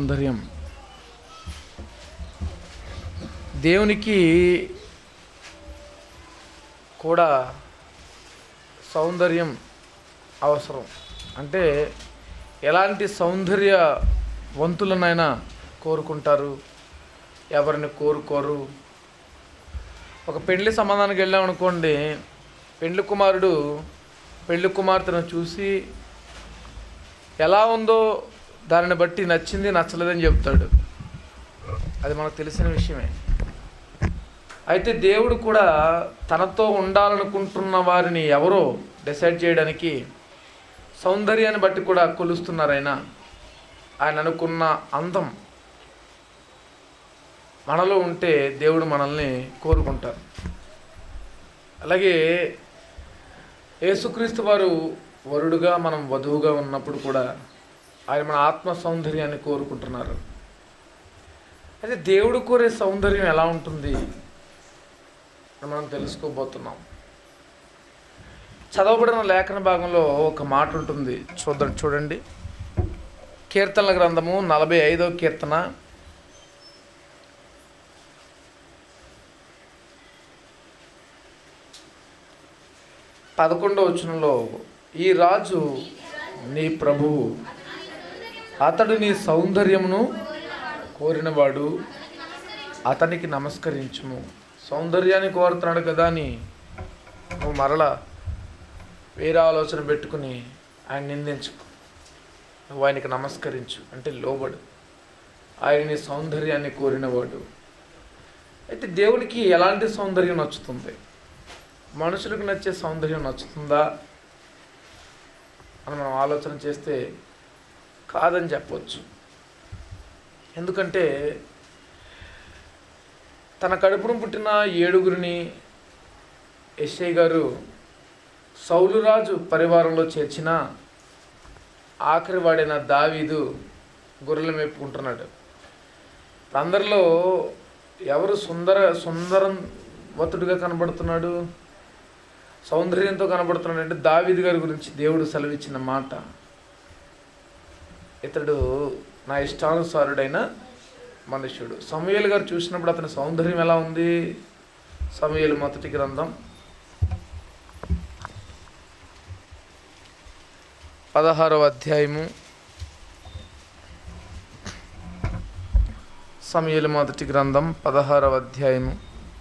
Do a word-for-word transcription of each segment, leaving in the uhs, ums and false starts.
సౌందర్యం. దేవునికి కూడా సౌందర్యం అవసరం. అంటే ఎలాంటి సౌందర్యవంతులనైనా కోరుకుంటారు, ఎవరిని కోరుకోరు. ఒక పెళ్లి సంబంధానికి వెళ్ళామనుకోండి, పెళ్లి కుమారుడు పెళ్లి కుమార్తెను చూసి ఎలా ఉందో దానిని బట్టి నచ్చింది నచ్చలేదని చెప్తాడు. అది మనకు తెలిసిన విషయమే. అయితే దేవుడు కూడా తనతో ఉండాలనుకుంటున్న వారిని ఎవరో డిసైడ్ చేయడానికి సౌందర్యాన్ని బట్టి కూడా కొలుస్తున్నారు. ఆయన ఆయన అనుకున్న అందం మనలో ఉంటే దేవుడు మనల్ని కోరుకుంటారు. అలాగే యేసుక్రీస్తు వారు వరుడుగా, మనం వధువుగా ఉన్నప్పుడు కూడా ఆయన మన ఆత్మ సౌందర్యాన్ని కోరుకుంటున్నారు. అయితే దేవుడు కోరే సౌందర్యం ఎలా ఉంటుంది మనం తెలుసుకోబోతున్నాం. చదవబడిన లేఖన భాగంలో ఒక మాట ఉంటుంది, చూద్దాం. చూడండి, కీర్తనల గ్రంథము నలభై ఐదవ కీర్తన పదకొండవ వచనంలో, ఈ రాజు నీ ప్రభువు, అతడు నీ సౌందర్యమును కోరినవాడు, అతనికి నమస్కరించుము. సౌందర్యాన్ని కోరుతున్నాడు కదా అని నువ్వు మరలా వేరే ఆలోచన పెట్టుకుని ఆయన నిందించుకు. నువ్వు ఆయనకి నమస్కరించు, అంటే లోబడు. ఆయన నీ సౌందర్యాన్ని కోరినవాడు. అయితే దేవునికి ఎలాంటి సౌందర్యం నచ్చుతుంది? మనుషులకు నచ్చే సౌందర్యం నచ్చుతుందా అని మనం ఆలోచన చేస్తే కాదని చెప్పవచ్చు. ఎందుకంటే తన కడుపును పుట్టిన ఏడుగురిని యెషయా గారు సౌలు రాజు పరివారంలో చేర్చిన ఆఖరి వాడైన దావీదు గొర్రెలు మేపుకుంటున్నాడు. అందరిలో ఎవరు సుందర సుందరవతుడిగా కనబడుతున్నాడు, సౌందర్యంతో కనబడుతున్నాడు అంటే దావీదు గారి గురించి దేవుడు సెలవిచ్చిన మాట, ఇతడు నా ఇష్టానుసారుడైన మనుష్యుడు. సమూయేలు గారు చూసినప్పుడు అతని సౌందర్యం ఎలా ఉంది? సమూయేలు మొదటి గ్రంథం పదహారవ అధ్యాయము, సమూయేలు మొదటి గ్రంథం పదహారవ అధ్యాయము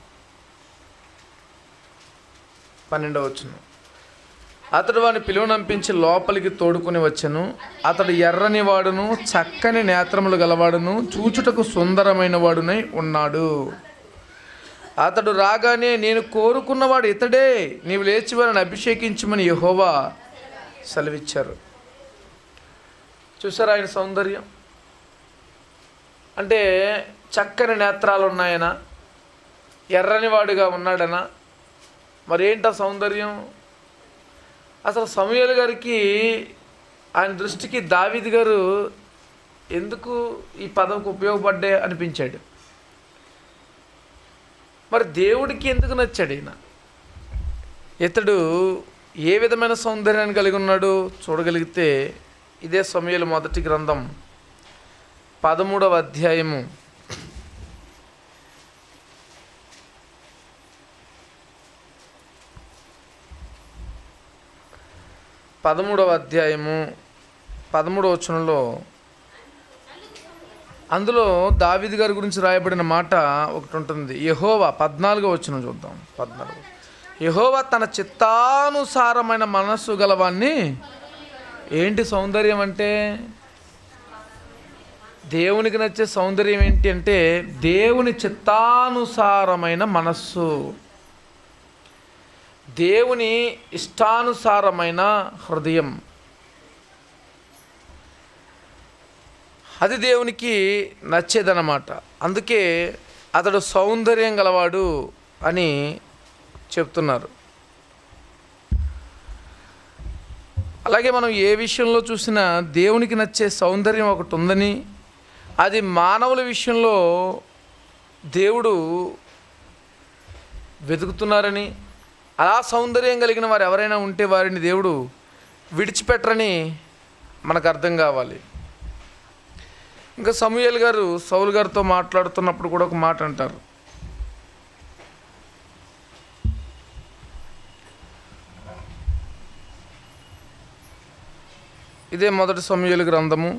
పన్నెండవ వచనం. అతడు వాడిని పిలువనంపించి లోపలికి తోడుకుని వచ్చెను. అతడు ఎర్రని వాడును, చక్కని నేత్రములు గలవాడును, చూచుటకు సుందరమైన వాడునై ఉన్నాడు. అతడు రాగానే, నేను కోరుకున్నవాడు ఇతడే, నీవు లేచి వారిని అభిషేకించమని యెహోవా సెలవిచ్చారు. చూసారా ఆయన సౌందర్యం? అంటే చక్కని నేత్రాలు ఉన్నాయన, ఎర్రని వాడుగా ఉన్నాడనా? మరేంటా సౌందర్యం? అసలు సమూయేలు గారికి ఆయన దృష్టికి దావీదు గారు ఎందుకు ఈ పదవికి ఉపయోగపడ్డే అనిపించాడు. మరి దేవుడికి ఎందుకు నచ్చాడు ఈయన? ఇతడు ఏ విధమైన సౌందర్యాన్ని కలిగి ఉన్నాడు చూడగలిగితే, ఇదే సమూయేలు మొదటి గ్రంథం పదమూడవ అధ్యాయము పదమూడవ అధ్యాయము పదమూడవ వచనంలో, అందులో దావీదు గారి గురించి రాయబడిన మాట ఒకటి ఉంటుంది. యెహోవా, పద్నాలుగో వచనం చూద్దాం. పద్నాలుగు, యెహోవా తన చిత్తానుసారమైన మనస్సు గలవాన్ని. ఏంటి సౌందర్యం అంటే? దేవునికి నచ్చే సౌందర్యం ఏంటి అంటే దేవుని చిత్తానుసారమైన మనస్సు, దేవుని ఇష్టానుసారమైన హృదయం. అది దేవునికి నచ్చేదన్నమాట. అందుకే అతడు సౌందర్యం గలవాడు అని చెప్తున్నారు. అలాగే మనం ఏ విషయంలో చూసినా దేవునికి నచ్చే సౌందర్యం ఒకటి ఉందని, అది మానవుల విషయంలో దేవుడు వెతుకుతున్నారని, అలా సౌందర్యం కలిగిన వారు ఎవరైనా ఉంటే వారిని దేవుడు విడిచిపెట్టరని మనకు అర్థం కావాలి. ఇంకా సమూయేలు గారు సౌలు గారితో మాట్లాడుతున్నప్పుడు కూడా ఒక మాట అంటారు. ఇదే మొదటి సమూయేలు గ్రంథము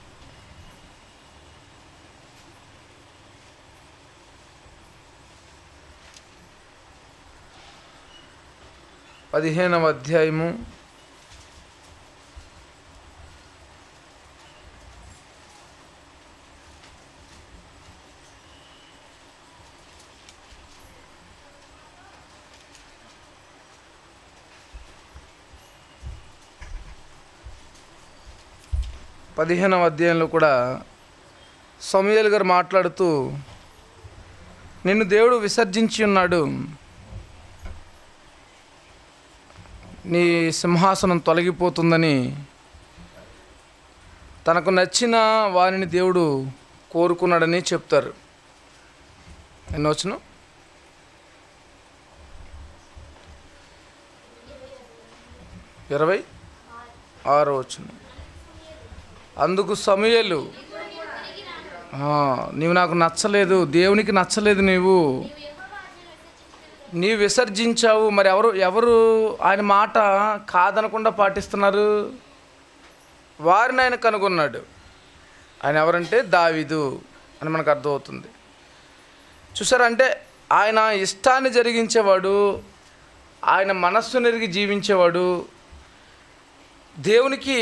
పదిహేనవ అధ్యాయము పదిహేనవ అధ్యాయంలో కూడా సమూయేలు గారు మాట్లాడుతూ, నిన్ను దేవుడు విసర్జించి ఉన్నాడు, నీ సింహాసనం తొలగిపోతుందని తనకు నచ్చిన వారిని దేవుడు కోరుకున్నాడని చెప్తారు. ఎన్నో వచనం? ఇరవై ఆరో వచనం. అందుకు సమూయేలు, నీవు నాకు నచ్చలేదు, దేవునికి నచ్చలేదు, నీవు నీవు విసర్జించావు. మరి ఎవరు ఎవరు ఆయన మాట కాదనకుండా పాటిస్తున్నారు? వారిని ఆయన కనుగొన్నాడు. ఆయన ఎవరంటే దావీదు అని మనకు అర్థమవుతుంది. చూసారా, అంటే ఆయన ఇష్టాన్ని జరిగించేవాడు, ఆయన మనస్సు నెరిగి జీవించేవాడు, దేవునికి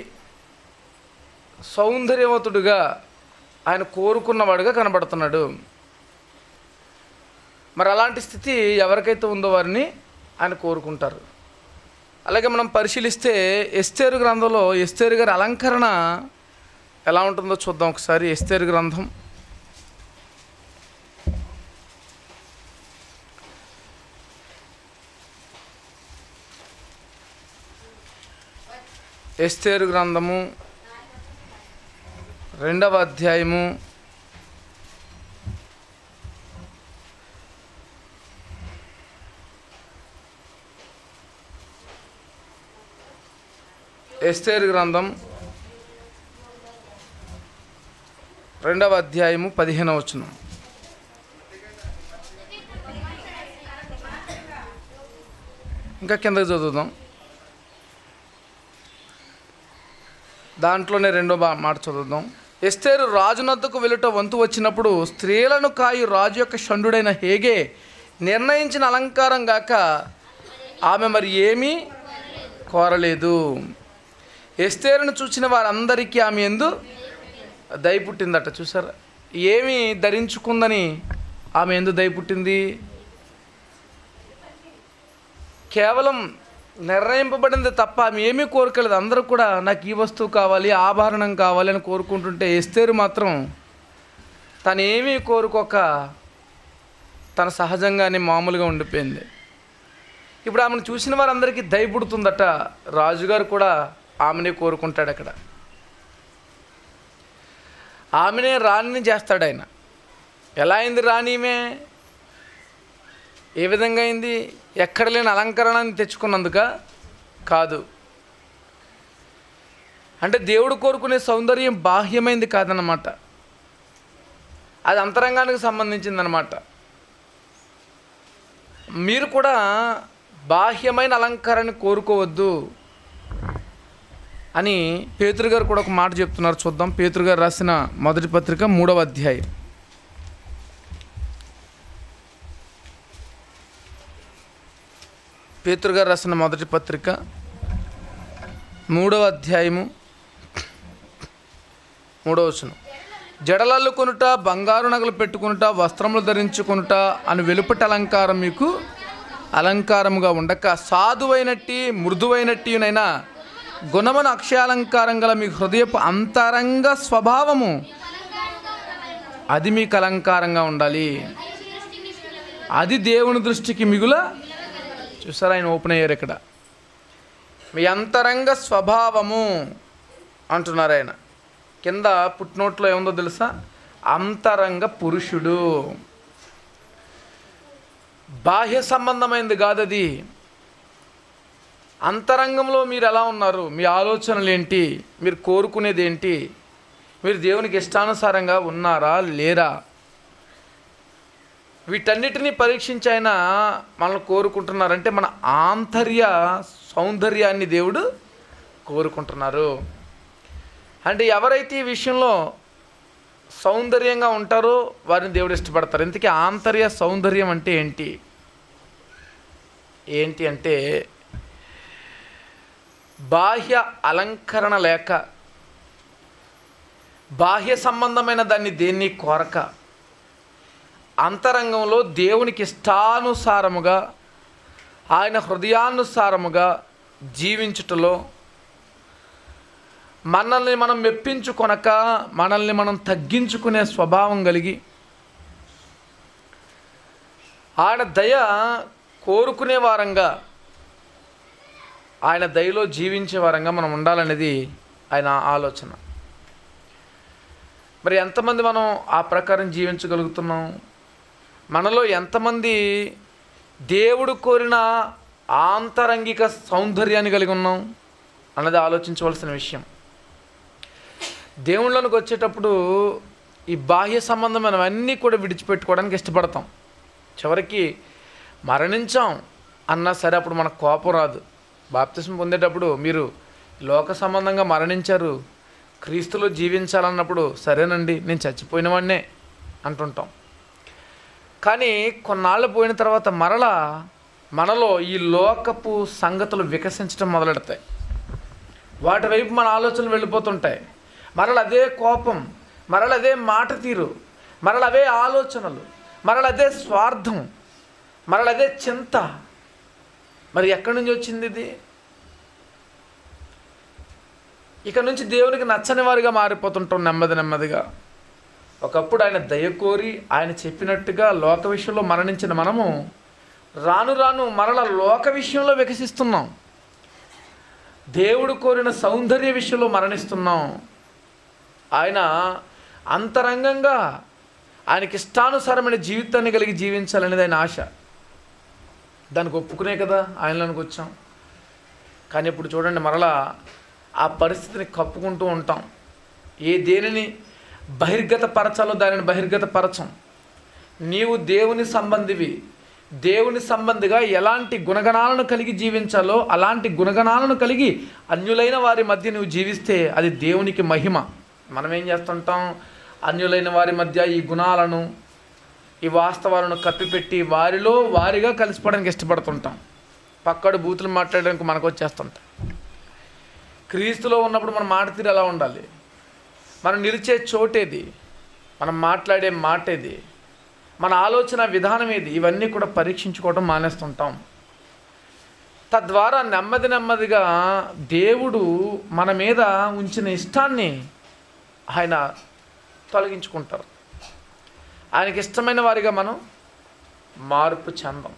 సౌందర్యవంతుడుగా ఆయన కోరుకున్నవాడుగా కనబడుతున్నాడు. మరి అలాంటి స్థితి ఎవరికైతే ఉందో వారిని ఆయన కోరుకుంటారు. అలాగే మనం పరిశీలిస్తే ఎస్తేరు గ్రంథంలో ఎస్తేరు గారి అలంకరణ ఎలా ఉంటుందో చూద్దాం ఒకసారి. ఎస్తేరు గ్రంథం ఎస్తేరు గ్రంథము రెండవ అధ్యాయము ఎస్తేరు గ్రంథం రెండవ అధ్యాయము పదిహేనవ వచనం. ఇంకా కిందకి చదువుదాం. దాంట్లోనే రెండో బా మాట చదువుదాం. ఎస్తేరు రాజునద్దకు వెలుట వంతు వచ్చినప్పుడు స్త్రీలను కాయు రాజు యొక్క షండుడైన హేగే నిర్ణయించిన అలంకారం గాక ఆమె మరి ఏమీ కోరలేదు. ఎస్తేరును చూసిన వారందరికీ ఆమె యందు దయ పుట్టిందట. చూసారా, ఏమి ధరించుకుందని ఆమె యందు దయ పుట్టింది? కేవలం నిర్ణయింపబడింది తప్ప ఆమె ఏమీ కోరుకోలేదు. అందరూ కూడా నాకు ఈ వస్తువు కావాలి, ఆభరణం కావాలి అని కోరుకుంటుంటే ఎస్తేరు మాత్రం తను ఏమీ కోరుకోక తన సహజంగానే మామూలుగా ఉండిపోయింది. ఇప్పుడు ఆమెను చూసిన వారందరికీ దయ పుడుతుందట. రాజుగారు కూడా ఆమెనే కోరుకుంటాడు. అక్కడ ఆమెనే రాణిని చేస్తాడు ఆయన. ఎలా అయింది రాణి? ఈమె ఏ విధంగా అయింది? ఎక్కడ లేని అలంకరణని తెచ్చుకున్నందుక కాదు. అంటే దేవుడు కోరుకునే సౌందర్యం బాహ్యమైంది కాదన్నమాట, అది అంతరంగానికి సంబంధించిందనమాట. మీరు కూడా బాహ్యమైన అలంకరణని కోరుకోవద్దు అని పేతురు గారు కూడా ఒక మాట చెప్తున్నారు. చూద్దాం. పేతురు గారు రాసిన మొదటి పత్రిక మూడవ అధ్యాయం పేతురు గారు రాసిన మొదటి పత్రిక మూడవ అధ్యాయము మూడవ వచనం. జడలల్లు కొనుట, బంగారు నగలు పెట్టుకునుట, వస్త్రములు ధరించుకొనుట అని వెలుపటి అలంకారం మీకు అలంకారముగా ఉండక సాధువైనట్టి మృదువైనట్టినైనా గుణమున అక్షయాలంకారం గల మీ హృదయపు అంతరంగ స్వభావము అది మీకు అలంకారంగా ఉండాలి. అది దేవుని దృష్టికి మిగుల. చూసారా, ఆయన ఓపెన్ అయ్యారు ఇక్కడ. మీ అంతరంగ స్వభావము అంటున్నారు ఆయన. కింద పుట్నోట్లో ఏముందో తెలుసా? అంతరంగ పురుషుడు. బాహ్య సంబంధమైనది కాదు అది. అంతరంగంలో మీరు ఎలా ఉన్నారు, మీ ఆలోచనలు ఏంటి, మీరు కోరుకునేది ఏంటి, మీరు దేవునికి ఇష్టానుసారంగా ఉన్నారా లేరా? వీటన్నిటినీ పరీక్షించి ఆయన మనల్ని కోరుకుంటున్నారంటే మన ఆంతర్య సౌందర్యాన్ని దేవుడు కోరుకుంటున్నారు. అంటే ఎవరైతే ఈ విషయంలో సౌందర్యంగా ఉంటారో వారిని దేవుడు ఇష్టపడతారు. ఇంతకీ ఆంతర్య సౌందర్యం అంటే ఏంటి ఏంటి అంటే బాహ్య అలంకరణ లేక, బాహ్య సంబంధమైన దాన్ని దేన్ని కోరక, అంతరంగంలో దేవునికి ఇష్టానుసారముగా ఆయన హృదయానుసారముగా జీవించుటలో, మనల్ని మనం మెప్పించుకొనక మనల్ని మనం తగ్గించుకునే స్వభావం కలిగి, ఆయన దయ కోరుకునే వారంగా, ఆయన దయలో జీవించే వారంగా మనం ఉండాలనేది ఆయన ఆలోచన. మరి ఎంతమంది మనం ఆ ప్రకారం జీవించగలుగుతున్నాం? మనలో ఎంతమంది దేవుడు కోరిన ఆంతరంగిక సౌందర్యాన్ని కలిగి ఉన్నాం అన్నది ఆలోచించవలసిన విషయం. దేవుళ్ళలోకి వచ్చేటప్పుడు ఈ బాహ్య సంబంధమైనవన్నీ కూడా విడిచిపెట్టుకోవడానికి ఇష్టపడతాం. చివరికి మరణించాం అన్నా సరే అప్పుడు మనకు కోపం రాదు. బాప్తిస్మం పొందేటప్పుడు మీరు లోక సంబంధంగా మరణించారు, క్రీస్తులో జీవించాలన్నప్పుడు సరేనండి నేను చచ్చిపోయిన వాడినే అంటుంటాం. కానీ కొన్నాళ్ళు పోయిన తర్వాత మరలా మనలో ఈ లోకపు సంగతులు వికసించడం మొదలెడతాయి. వాటి వైపు మన ఆలోచనలు వెళ్ళిపోతుంటాయి. మరల అదే కోపం, మరల అదే మాట తీరు, మరల అవే ఆలోచనలు, మరల అదే స్వార్థం, మరల అదే చింత. మరి ఎక్కడి నుంచి వచ్చింది ఇది? ఇక నుంచి దేవునికి నచ్చని వారిగా మారిపోతుంటాం నెమ్మది నెమ్మదిగా. ఒకప్పుడు ఆయన దయ కోరి ఆయన చెప్పినట్టుగా లోక విషయంలో మరణించిన మనము రాను రాను మరల లోక విషయంలో వికసిస్తున్నాం. దేవుడు కోరిన సౌందర్య విషయంలో మరణిస్తున్నాం. ఆయన అంతరంగంగా ఆయనకి ఇష్టానుసారమైన జీవితాన్ని కలిగి జీవించాలనేది ఆయన ఆశ. దానికి ఒప్పుకునే కదా ఆయనలోనికి వచ్చాం. కానీ ఇప్పుడు చూడండి, మరలా ఆ పరిస్థితిని కప్పుకుంటూ ఉంటాం. ఏ దేనిని బహిర్గత పరచాలో దానిని బహిర్గత పరచం. నీవు దేవుని సంబంధివి, దేవుని సంబంధిగా ఎలాంటి గుణగణాలను కలిగి జీవించాలో అలాంటి గుణగణాలను కలిగి అన్యులైన వారి మధ్య నువ్వు జీవిస్తే అది దేవునికి మహిమ. మనం ఏం చేస్తుంటాం? అన్యులైన వారి మధ్య ఈ గుణాలను ఈ వాస్తవాలను కప్పిపెట్టి వారిలో వారిగా కలిసిపోవడానికి ఇష్టపడుతుంటాం. పక్కడు బూతులు మాట్లాడడానికి మనకు వచ్చేస్తుంటాం. క్రీస్తులో ఉన్నప్పుడు మన మాట తీరు ఎలా ఉండాలి? మనం నిలిచే చోటేది, మనం మాట్లాడే మాట ఏది, మన ఆలోచన విధానం ఏది, ఇవన్నీ కూడా పరీక్షించుకోవడం మానేస్తుంటాం. తద్వారా నెమ్మది నెమ్మదిగా దేవుడు మన మీద ఉంచిన ఇష్టాన్ని ఆయన తొలగించుకుంటారు. ఆయనకి ఇష్టమైన వారిగా మనం మార్పు చెందాం.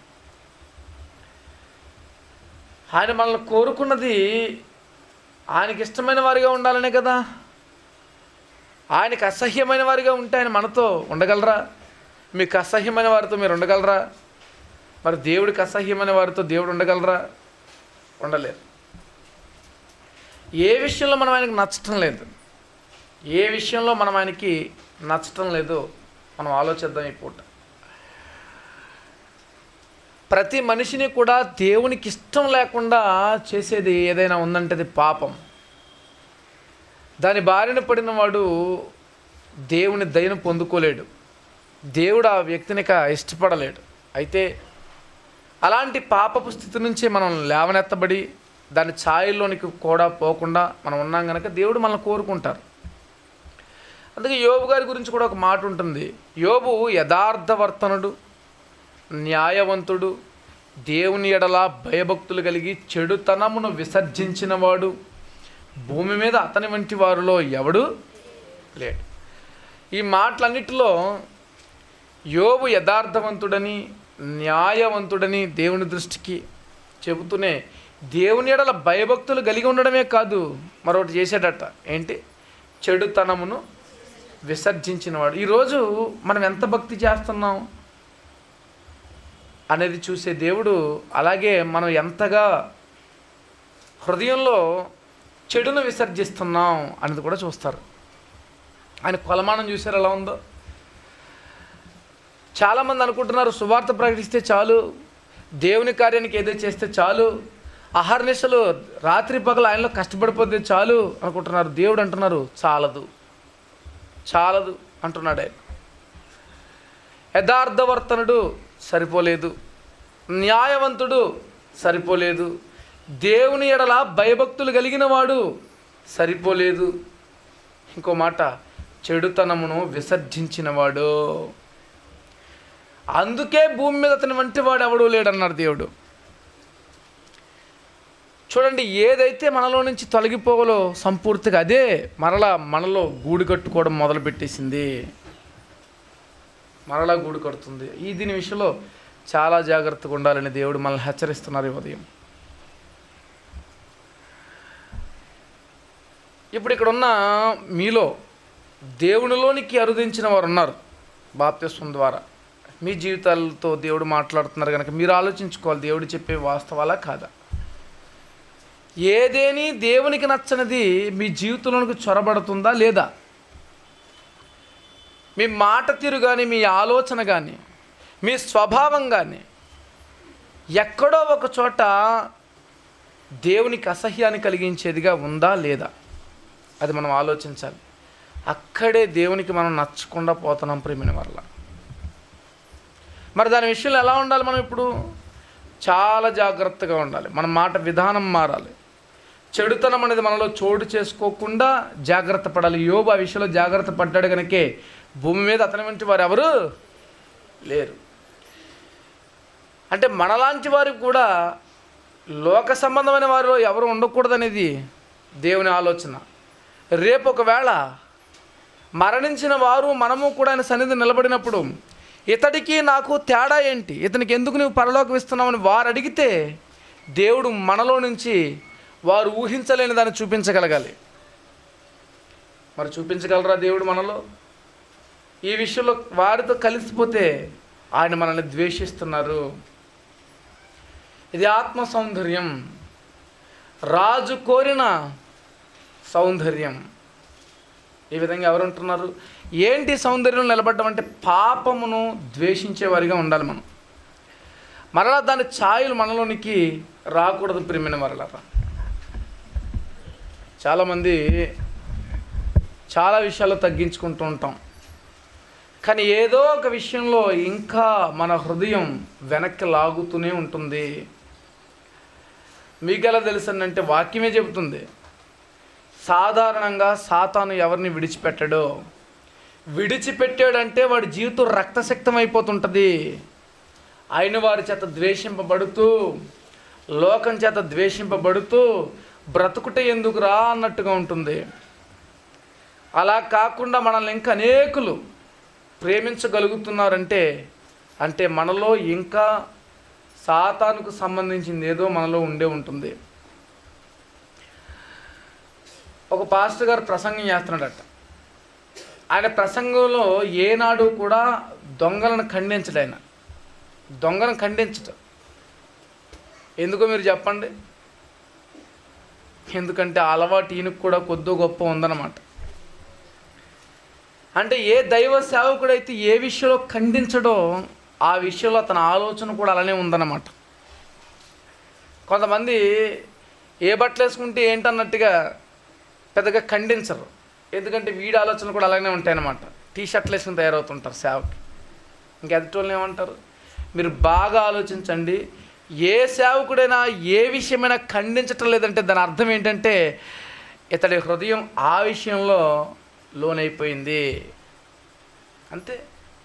ఆయన మనల్ని కోరుకున్నది ఆయనకి ఇష్టమైన వారిగా ఉండాలనే కదా. ఆయనకి అసహ్యమైన వారిగా ఉంటే ఆయన మనతో ఉండగలరా? మీకు అసహ్యమైన వారితో మీరు ఉండగలరా? మరి దేవుడికి అసహ్యమైన వారితో దేవుడు ఉండగలరా? ఉండలేరు. ఏ విషయంలో మనం ఆయనకు నచ్చటం లేదు, ఏ విషయంలో మనం ఆయనకి నచ్చటం లేదో మనం ఆలోచిద్దాం ఈ పూట. ప్రతి మనిషిని కూడా దేవునికి ఇష్టం లేకుండా చేసేది ఏదైనా ఉందంటే అది పాపం. దాని బారిన పడిన వాడు దేవుని దయను పొందుకోలేడు, దేవుడు ఆ వ్యక్తిని ఇష్టపడలేడు. అయితే అలాంటి పాపపు స్థితి నుంచి మనం లేవనెత్తబడి దాని ఛాయల్లోనికి కూడా పోకుండా మనం ఉన్నాం కనుక దేవుడు మనల్ని కోరుకుంటారు. అందుకే యోబు గారి గురించి కూడా ఒక మాట ఉంటుంది. యోబు యథార్థవర్తనుడు, న్యాయవంతుడు, దేవుని ఎడల భయభక్తులు కలిగి చెడుతనమును విసర్జించినవాడు, భూమి మీద అతని వంటి వారిలో ఎవడు లేడు. ఈ మాటలన్నిటిలో యోబు యథార్థవంతుడని న్యాయవంతుడని దేవుని దృష్టికి చెబుతూనే దేవుని ఎడల భయభక్తులు కలిగి ఉండడమే కాదు, మరొకటి చేసేటట. ఏంటి? చెడుతనమును విసర్జించినవాడు. ఈరోజు మనం ఎంత భక్తి చేస్తున్నాం అనేది చూసే దేవుడు అలాగే మనం ఎంతగా హృదయంలో చెడును విసర్జిస్తున్నాం అనేది కూడా చూస్తారు. ఆయన కొలమానం చూసారు ఎలా ఉందో. చాలామంది అనుకుంటున్నారు సువార్త ప్రకటిస్తే చాలు, దేవుని కార్యానికి ఏదో చేస్తే చాలు, అహర్నిశలు రాత్రి పగలు ఆయనలో కష్టపడిపోతే చాలు అనుకుంటున్నారు. దేవుడు అంటున్నారు చాలదు, చాలదు అంటున్నాడు ఆయన. యథార్థవర్తనుడు సరిపోలేదు, న్యాయవంతుడు సరిపోలేదు, దేవుని ఎడల భయభక్తులు కలిగిన వాడు సరిపోలేదు, ఇంకో మాట చెడుతనమును విసర్జించినవాడు, అందుకే భూమి మీద అతని వంటి వాడు ఎవడూ లేడన్నాడు దేవుడు. చూడండి, ఏదైతే మనలో నుంచి తొలగిపోగలో సంపూర్తిగా అదే మరలా మనలో గూడు కట్టుకోవడం మొదలుపెట్టేసింది, మరలా గూడు కడుతుంది. ఈ దీని విషయంలో చాలా జాగ్రత్తగా ఉండాలని దేవుడు మనల్ని హెచ్చరిస్తున్నారు ఈ ఉదయం. ఇప్పుడు ఇక్కడ ఉన్న మీలో దేవునిలోనికి అరుదించిన వారు ఉన్నారు. బాప్తిస్మం ద్వారా మీ జీవితాలతో దేవుడు మాట్లాడుతున్నారు కనుక మీరు ఆలోచించుకోవాలి, దేవుడు చెప్పే వాస్తవాలా కాదా. ఏదేని దేవునికి నచ్చనిది మీ జీవితంలోనికి చొరబడుతుందా లేదా, మీ మాట తీరు కానీ, మీ ఆలోచన కానీ, మీ స్వభావం కానీ ఎక్కడో ఒక చోట దేవునికి అసహ్యాన్ని కలిగించేదిగా ఉందా లేదా, అది మనం ఆలోచించాలి. అక్కడే దేవునికి మనం నచ్చకుండా పోతున్నాం ప్రేమిన వల్ల. మరి దాని విషయంలో ఎలా ఉండాలి మనం? ఇప్పుడు చాలా జాగ్రత్తగా ఉండాలి, మన మాట విధానం మారాలి, చెడుతనం అనేది మనలో చోటు చేసుకోకుండా జాగ్రత్త పడాలి. యోబు ఆ విషయంలో జాగ్రత్త పడ్డాడు కనుకే భూమి మీద అతని వంటి వారు ఎవరు లేరు. అంటే మనలాంటి వారికి కూడా లోక సంబంధమైన వారిలో ఎవరు ఉండకూడదనేది దేవుని ఆలోచన. రేపు ఒకవేళ మరణించిన వారు మనము కూడా ఆయన సన్నిధి నిలబడినప్పుడు ఇతడికి నాకు తేడా ఏంటి, ఇతనికి ఎందుకు నువ్వు పరలోకం ఇస్తున్నావని వారు అడిగితే దేవుడు మనలో నుంచి వారు ఊహించలేని దాన్ని చూపించగలగాలి. మరి చూపించగలరా దేవుడు మనలో? ఈ విషయంలో వారితో కలిసిపోతే ఆయన మనల్ని ద్వేషిస్తున్నారు. ఇది ఆత్మ సౌందర్యం, రాజు కోరిన సౌందర్యం. ఈ విధంగా ఎవరు ఉంటున్నారు? ఏంటి సౌందర్యం నిలబడ్డం అంటే పాపమును ద్వేషించేవారిగా ఉండాలి మనం. మరలా దాని ఛాయలు మనలోనికి రాకూడదు ప్రియమైన మరలా. చాలామంది చాలా విషయాల్లో తగ్గించుకుంటూ ఉంటాం, కానీ ఏదో ఒక విషయంలో ఇంకా మన హృదయం వెనక్కి లాగుతూనే ఉంటుంది. మీకు ఎలా తెలుసంటే వాక్యమే చెబుతుంది, సాధారణంగా సాతాను ఎవరిని విడిచిపెట్టడో, విడిచిపెట్టాడంటే వాడి జీవితం రక్తశక్తం అయిపోతుంటుంది. అయిన వారి చేత ద్వేషింపబడుతూ, లోకం చేత ద్వేషింపబడుతూ బ్రతుకుటే ఎందుకురా అన్నట్టుగా ఉంటుంది. అలా కాకుండా మనల్ని ఇంకా అనేకులు ప్రేమించగలుగుతున్నారంటే అంటే మనలో ఇంకా సాతానుకు సంబంధించింది ఏదో మనలో ఉండే ఉంటుంది. ఒక పాస్టర్ గారు ప్రసంగం చేస్తున్నాడట. ఆయన ప్రసంగంలో ఏనాడు కూడా దొంగలను ఖండించడు. ఆయన దొంగలను ఖండించడు. ఎందుకో మీరు చెప్పండి? ఎందుకంటే ఆ అలవాటు ఈయనకు కూడా కొద్దో గొప్ప ఉందన్నమాట. అంటే ఏ దైవ సేవకుడైతే ఏ విషయంలో ఖండించడో ఆ విషయంలో తన ఆలోచన కూడా అలానే ఉందన్నమాట. కొంతమంది ఏ బట్టలు వేసుకుంటే ఏంటన్నట్టుగా పెద్దగా ఖండించరు, ఎందుకంటే వీడి ఆలోచనలు కూడా అలానే ఉంటాయన్నమాట. టీ షర్ట్లు వేసుకుని తయారవుతుంటారు సేవకి. ఇంకా ఎదుటోళ్ళని ఏమంటారు? మీరు బాగా ఆలోచించండి. ఏ సేవకుడైనా ఏ విషయమైనా ఖండించటం లేదంటే దాని అర్థం ఏంటంటే ఇతడి హృదయం ఆ విషయంలో లోనైపోయింది అంతే.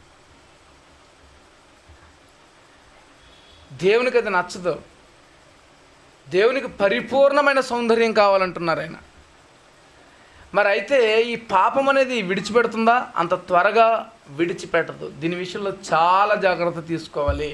దేవునికి అది నచ్చదు. దేవునికి పరిపూర్ణమైన సౌందర్యం కావాలంటున్నారు ఆయన. మరి అయితే ఈ పాపం అనేది విడిచిపెడుతుందా? అంత త్వరగా విడిచిపెట్టదు. దీని విషయంలో చాలా జాగ్రత్త తీసుకోవాలి.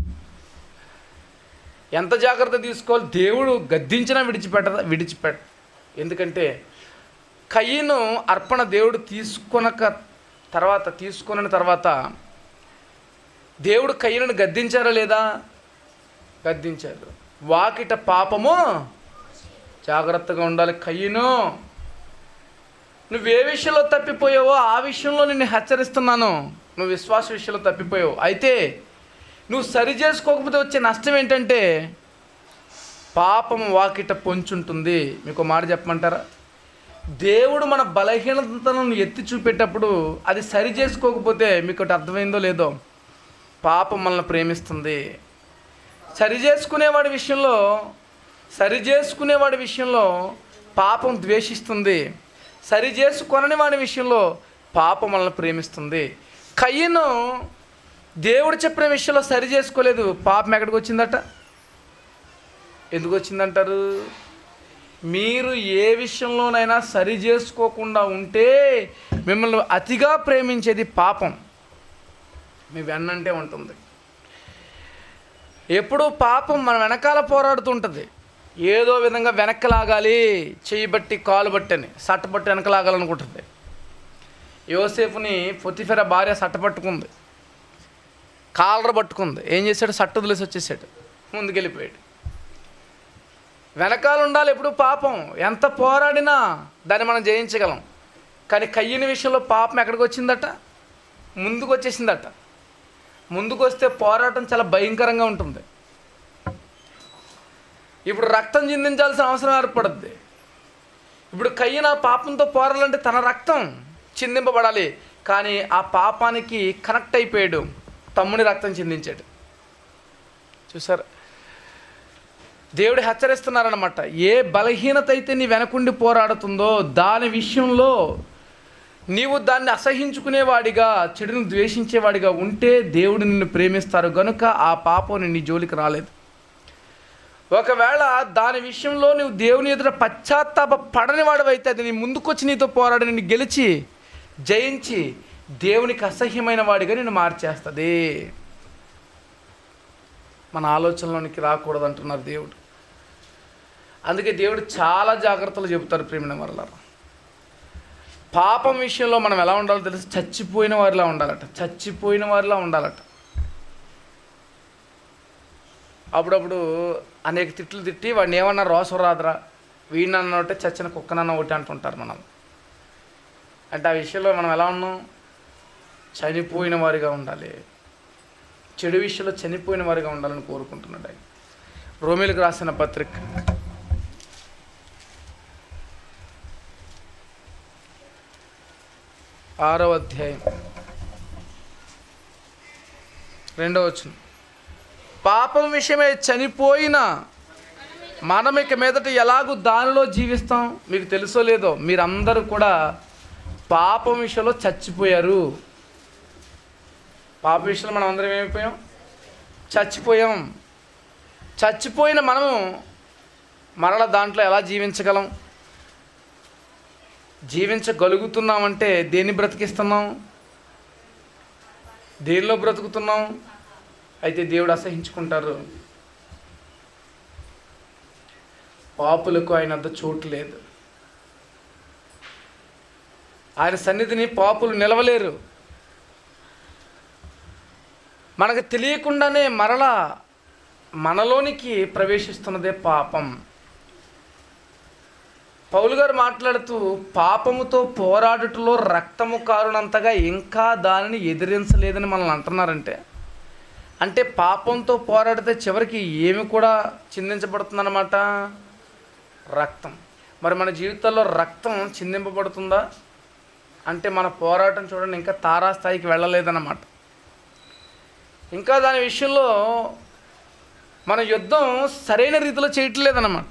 ఎంత జాగ్రత్త తీసుకోవాలి? దేవుడు గద్దించినా విడిచిపెట్టదా? విడిచిపెట్ట. ఎందుకంటే కయ్యను అర్పణ దేవుడు తీసుకొనక తర్వాత తీసుకొనిన తర్వాత దేవుడు కయ్యను గద్దించారా లేదా? గద్దించారు. వాకిట పాపము, జాగ్రత్తగా ఉండాలి. కయ్యను నువ్వు ఏ విషయంలో తప్పిపోయావో ఆ విషయంలో నిన్ను హెచ్చరిస్తున్నాను. నువ్వు విశ్వాస విషయంలో తప్పిపోయావు. అయితే నువ్వు సరి చేసుకోకపోతే వచ్చే నష్టం ఏంటంటే పాపం వాకిట పొంచుంటుంది. మీకు మాట చెప్పమంటారా? దేవుడు మన బలహీనతలను ఎత్తి చూపేటప్పుడు అది సరి చేసుకోకపోతే మీకు ఒకటి అర్థమైందో లేదో, పాపం మనల్ని ప్రేమిస్తుంది. సరి చేసుకునేవాడి విషయంలో సరి చేసుకునేవాడి విషయంలో పాపం ద్వేషిస్తుంది. సరి చేసుకొనని వాడి విషయంలో పాపం మనల్ని ప్రేమిస్తుంది. కయ్యను దేవుడు చెప్పిన విషయంలో సరి చేసుకోలేదు. పాపం ఎక్కడికి వచ్చిందట? ఎందుకు వచ్చిందంటారు? మీరు ఏ విషయంలోనైనా సరి చేసుకోకుండా ఉంటే మిమ్మల్ని అతిగా ప్రేమించేది పాపం మీ వెన్నంటే ఉంటుంది. ఎప్పుడూ పాపం మన వెనకాల పోరాడుతుంటుంది. ఏదో విధంగా వెనక్కి లాగాలి, చెయ్యి బట్టి కాలు బట్టి అని సట్టపట్టి వెనక లాగాలనుకుంటుంది. యోసేపుని పొతిఫెర భార్య సట్టపట్టుకుంది, కాలర పట్టుకుంది. ఏం చేశాడు? సట్టు వదిలేసి వచ్చేసాడు, ముందుకెళ్ళిపోయాడు. వెనకాల ఉండాలి ఎప్పుడు పాపం. ఎంత పోరాడినా దాన్ని మనం జయించగలం. కానీ కయ్యని విషయంలో పాపం ఎక్కడికి వచ్చిందట? ముందుకు వచ్చేసిందట. ముందుకు వస్తే పోరాటం చాలా భయంకరంగా ఉంటుంది. ఇప్పుడు రక్తం చిందించాల్సిన అవసరం ఏర్పడుద్ది. ఇప్పుడు కయ్యన పాపంతో పోరాడాలంటే తన రక్తం చిందింపబడాలి. కానీ ఆ పాపానికి కనెక్ట్ అయిపోయాడు, తమ్ముని రక్తం చిందించాడు. చూసారు? దేవుడు హెచ్చరిస్తున్నారన్నమాట. ఏ బలహీనత అయితే నీ వెనకుండి పోరాడుతుందో దాని విషయంలో నీవు దాన్ని అసహించుకునేవాడిగా, చెడును ద్వేషించేవాడిగా ఉంటే దేవుడు నిన్ను ప్రేమిస్తారు గనుక ఆ పాపం నీ జోలికి రాలేదు. ఒకవేళ దాని విషయంలో నువ్వు దేవుని ఎదుట పశ్చాత్తాప పడని వాడివైతే అది నీ ముందుకొచ్చి నీతో పోరాడి నిన్ను గెలిచి జయించి దేవునికి అసహ్యమైన వాడిగా నిన్ను మార్చేస్తుంది. మన ఆలోచనలోనికి రాకూడదు అంటున్నారు దేవుడు. అందుకే దేవుడు చాలా జాగ్రత్తలు చెబుతారు. ప్రేమిన వారలారా, పాపం విషయంలో మనం ఎలా ఉండాలో తెలిసి చచ్చిపోయిన వారిలా ఉండాలట. చచ్చిపోయిన వారిలా ఉండాలట. అప్పుడప్పుడు అనేక తిట్లు తిట్టి వాడిని ఏమన్నా రోసం రాదురా, వీడిని అన్నట్టే చచ్చిన కుక్కనన్న ఒకటి అంటుంటారు మనం. అంటే ఆ విషయంలో మనం ఎలా ఉన్నాం? చనిపోయిన వారిగా ఉండాలి. చెడు విషయంలో చనిపోయిన వారిగా ఉండాలని కోరుకుంటున్నాడు ఆయన. రోమీలకు రాసిన పత్రిక ఆరో అధ్యాయం రెండవ వచనం. పాపం విషయమే చనిపోయిన మనం ఇక మీదట ఎలాగూ దానిలో జీవిస్తాం? మీకు తెలుసో లేదో, మీరందరూ కూడా పాపం విషయంలో చచ్చిపోయారు. పాప విషయంలో మనం అందరం ఏమైపోయాం? చచ్చిపోయాం. చచ్చిపోయిన మనము మరల దాంట్లో ఎలా జీవించగలం? జీవించగలుగుతున్నామంటే దేన్ని బ్రతికిస్తున్నాం? దేనిలో బ్రతుకుతున్నాం? అయితే దేవుడు అసహించుకుంటారు. పాపులకు ఆయన అంత చోటు లేదు. ఆయన సన్నిధిని పాపులు నిలవలేరు. మనకు తెలియకుండానే మరలా మనలోనికి ప్రవేశిస్తున్నదే పాపం. పౌలు గారు మాట్లాడుతూ పాపముతో పోరాడుటలో రక్తము కారునంతగా ఇంకా దానిని ఎదిరించలేదని మనల్ని అంటున్నారంటే, అంటే పాపంతో పోరాడితే చివరికి ఏమి కూడా చిందించబడుతుందన్నమాట? రక్తం. మరి మన జీవితాల్లో రక్తం చిందింపబడుతుందా అంటే మన పోరాటం చూడండి ఇంకా తారాస్థాయికి వెళ్ళలేదన్నమాట. ఇంకా దాని విషయంలో మన యుద్ధం సరైన రీతిలో చేయట్లేదన్నమాట.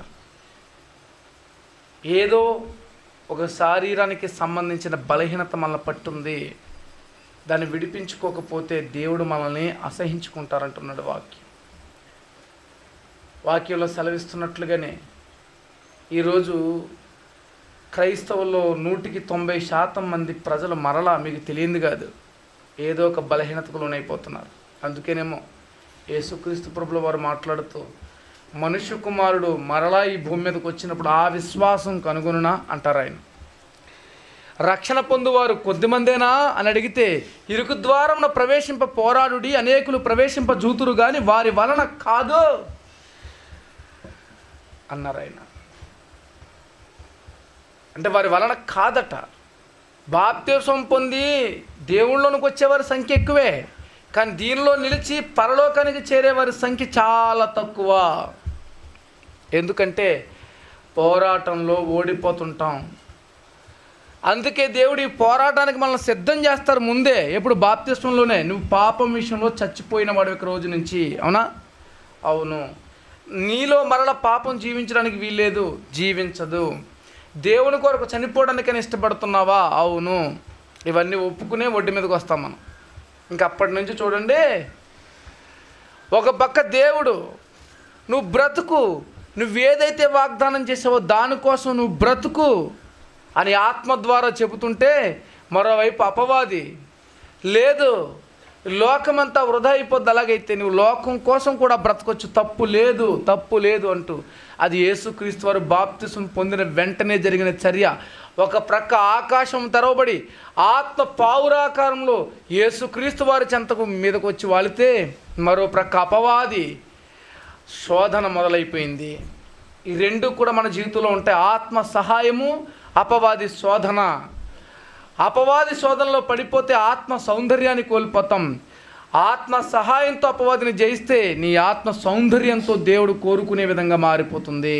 ఏదో ఒక శరీరానికి సంబంధించిన బలహీనత మనల్ని పట్టుంది. దాన్ని విడిపించుకోకపోతే దేవుడు మనల్ని అసహించుకుంటారంటున్నాడు వాక్యం. వాక్యంలో సెలవిస్తున్నట్లుగానే ఈరోజు క్రైస్తవుల్లో నూటికి తొంభై శాతం మంది ప్రజలు మరలా మీకు తెలియంది కాదు, ఏదో ఒక బలహీనతకు లోనైపోతున్నారు. అందుకేనేమో యేసుక్రీస్తు ప్రభుల వారు మాట్లాడుతూ మనుష్య కుమారుడు మరలా ఈ భూమి మీదకి వచ్చినప్పుడు ఆ విశ్వాసం కనుగొనునా అంటారు ఆయన. రక్షణ పొందువారు కొద్దిమందేనా అని అడిగితే ఇరుకు ద్వారమున ప్రవేశింప పోరాడుడి అనేకులు ప్రవేశింప జూతురు కానీ వారి వలన కాదు అన్నారు ఆయన. అంటే వారి వలన కాదట. బాప్తిసం పొంది దేవుళ్ళలోనికి వచ్చేవారి సంఖ్య ఎక్కువే, కానీ దీనిలో నిలిచి పరలోకానికి చేరేవారి సంఖ్య చాలా తక్కువ. ఎందుకంటే పోరాటంలో ఓడిపోతుంటాం. అందుకే దేవుడు ఈ పోరాటానికి మనల్ని సిద్ధం చేస్తారు ముందే. ఎప్పుడు బాప్తిస్మంలోనే. నువ్వు పాపం విషయంలో చచ్చిపోయిన వాడు ఒక రోజు నుంచి, అవునా? అవును. నీలో మరల పాపం జీవించడానికి వీల్లేదు, జీవించదు. దేవుని కొరకు చనిపోవడానికైనా ఇష్టపడుతున్నావా? అవును. ఇవన్నీ ఒప్పుకునే ఒడ్డు మీదకి వస్తాం మనం. ఇంక అప్పటి నుంచి చూడండి, ఒక పక్క దేవుడు నువ్వు బ్రతుకు, నువ్వేదైతే వాగ్దానం చేసావో దానికోసం నువ్వు బ్రతుకు అని ఆత్మ ద్వారా చెబుతుంటే, మరోవైపు అపవాది లేదు, లోకమంతా వృధా అయిపోద్ది, అలాగైతే నువ్వు లోకం కోసం కూడా బ్రతకొచ్చు, తప్పు లేదు, తప్పు లేదు అంటూ. అది యేసుక్రీస్తు వారు బాప్తిసం పొందిన వెంటనే జరిగిన చర్య. ఒక ప్రక్క ఆకాశం తెరవబడి ఆత్మ పావురాకారంలో యేసుక్రీస్తు వారి చెంతకు మీదకు వచ్చి వాలితే, మరో ప్రక్క అపవాది శోధన మొదలైపోయింది. ఈ రెండు కూడా మన జీవితంలో ఉంటాయి. ఆత్మ సహాయము, అపవాది శోధన. అపవాది శోధనలో పడిపోతే ఆత్మ సౌందర్యాన్ని కోల్పోతాం. ఆత్మ సహాయంతో అపవాదిని జయిస్తే నీ ఆత్మ సౌందర్యంతో దేవుడు కోరుకునే విధంగా మారిపోతుంది.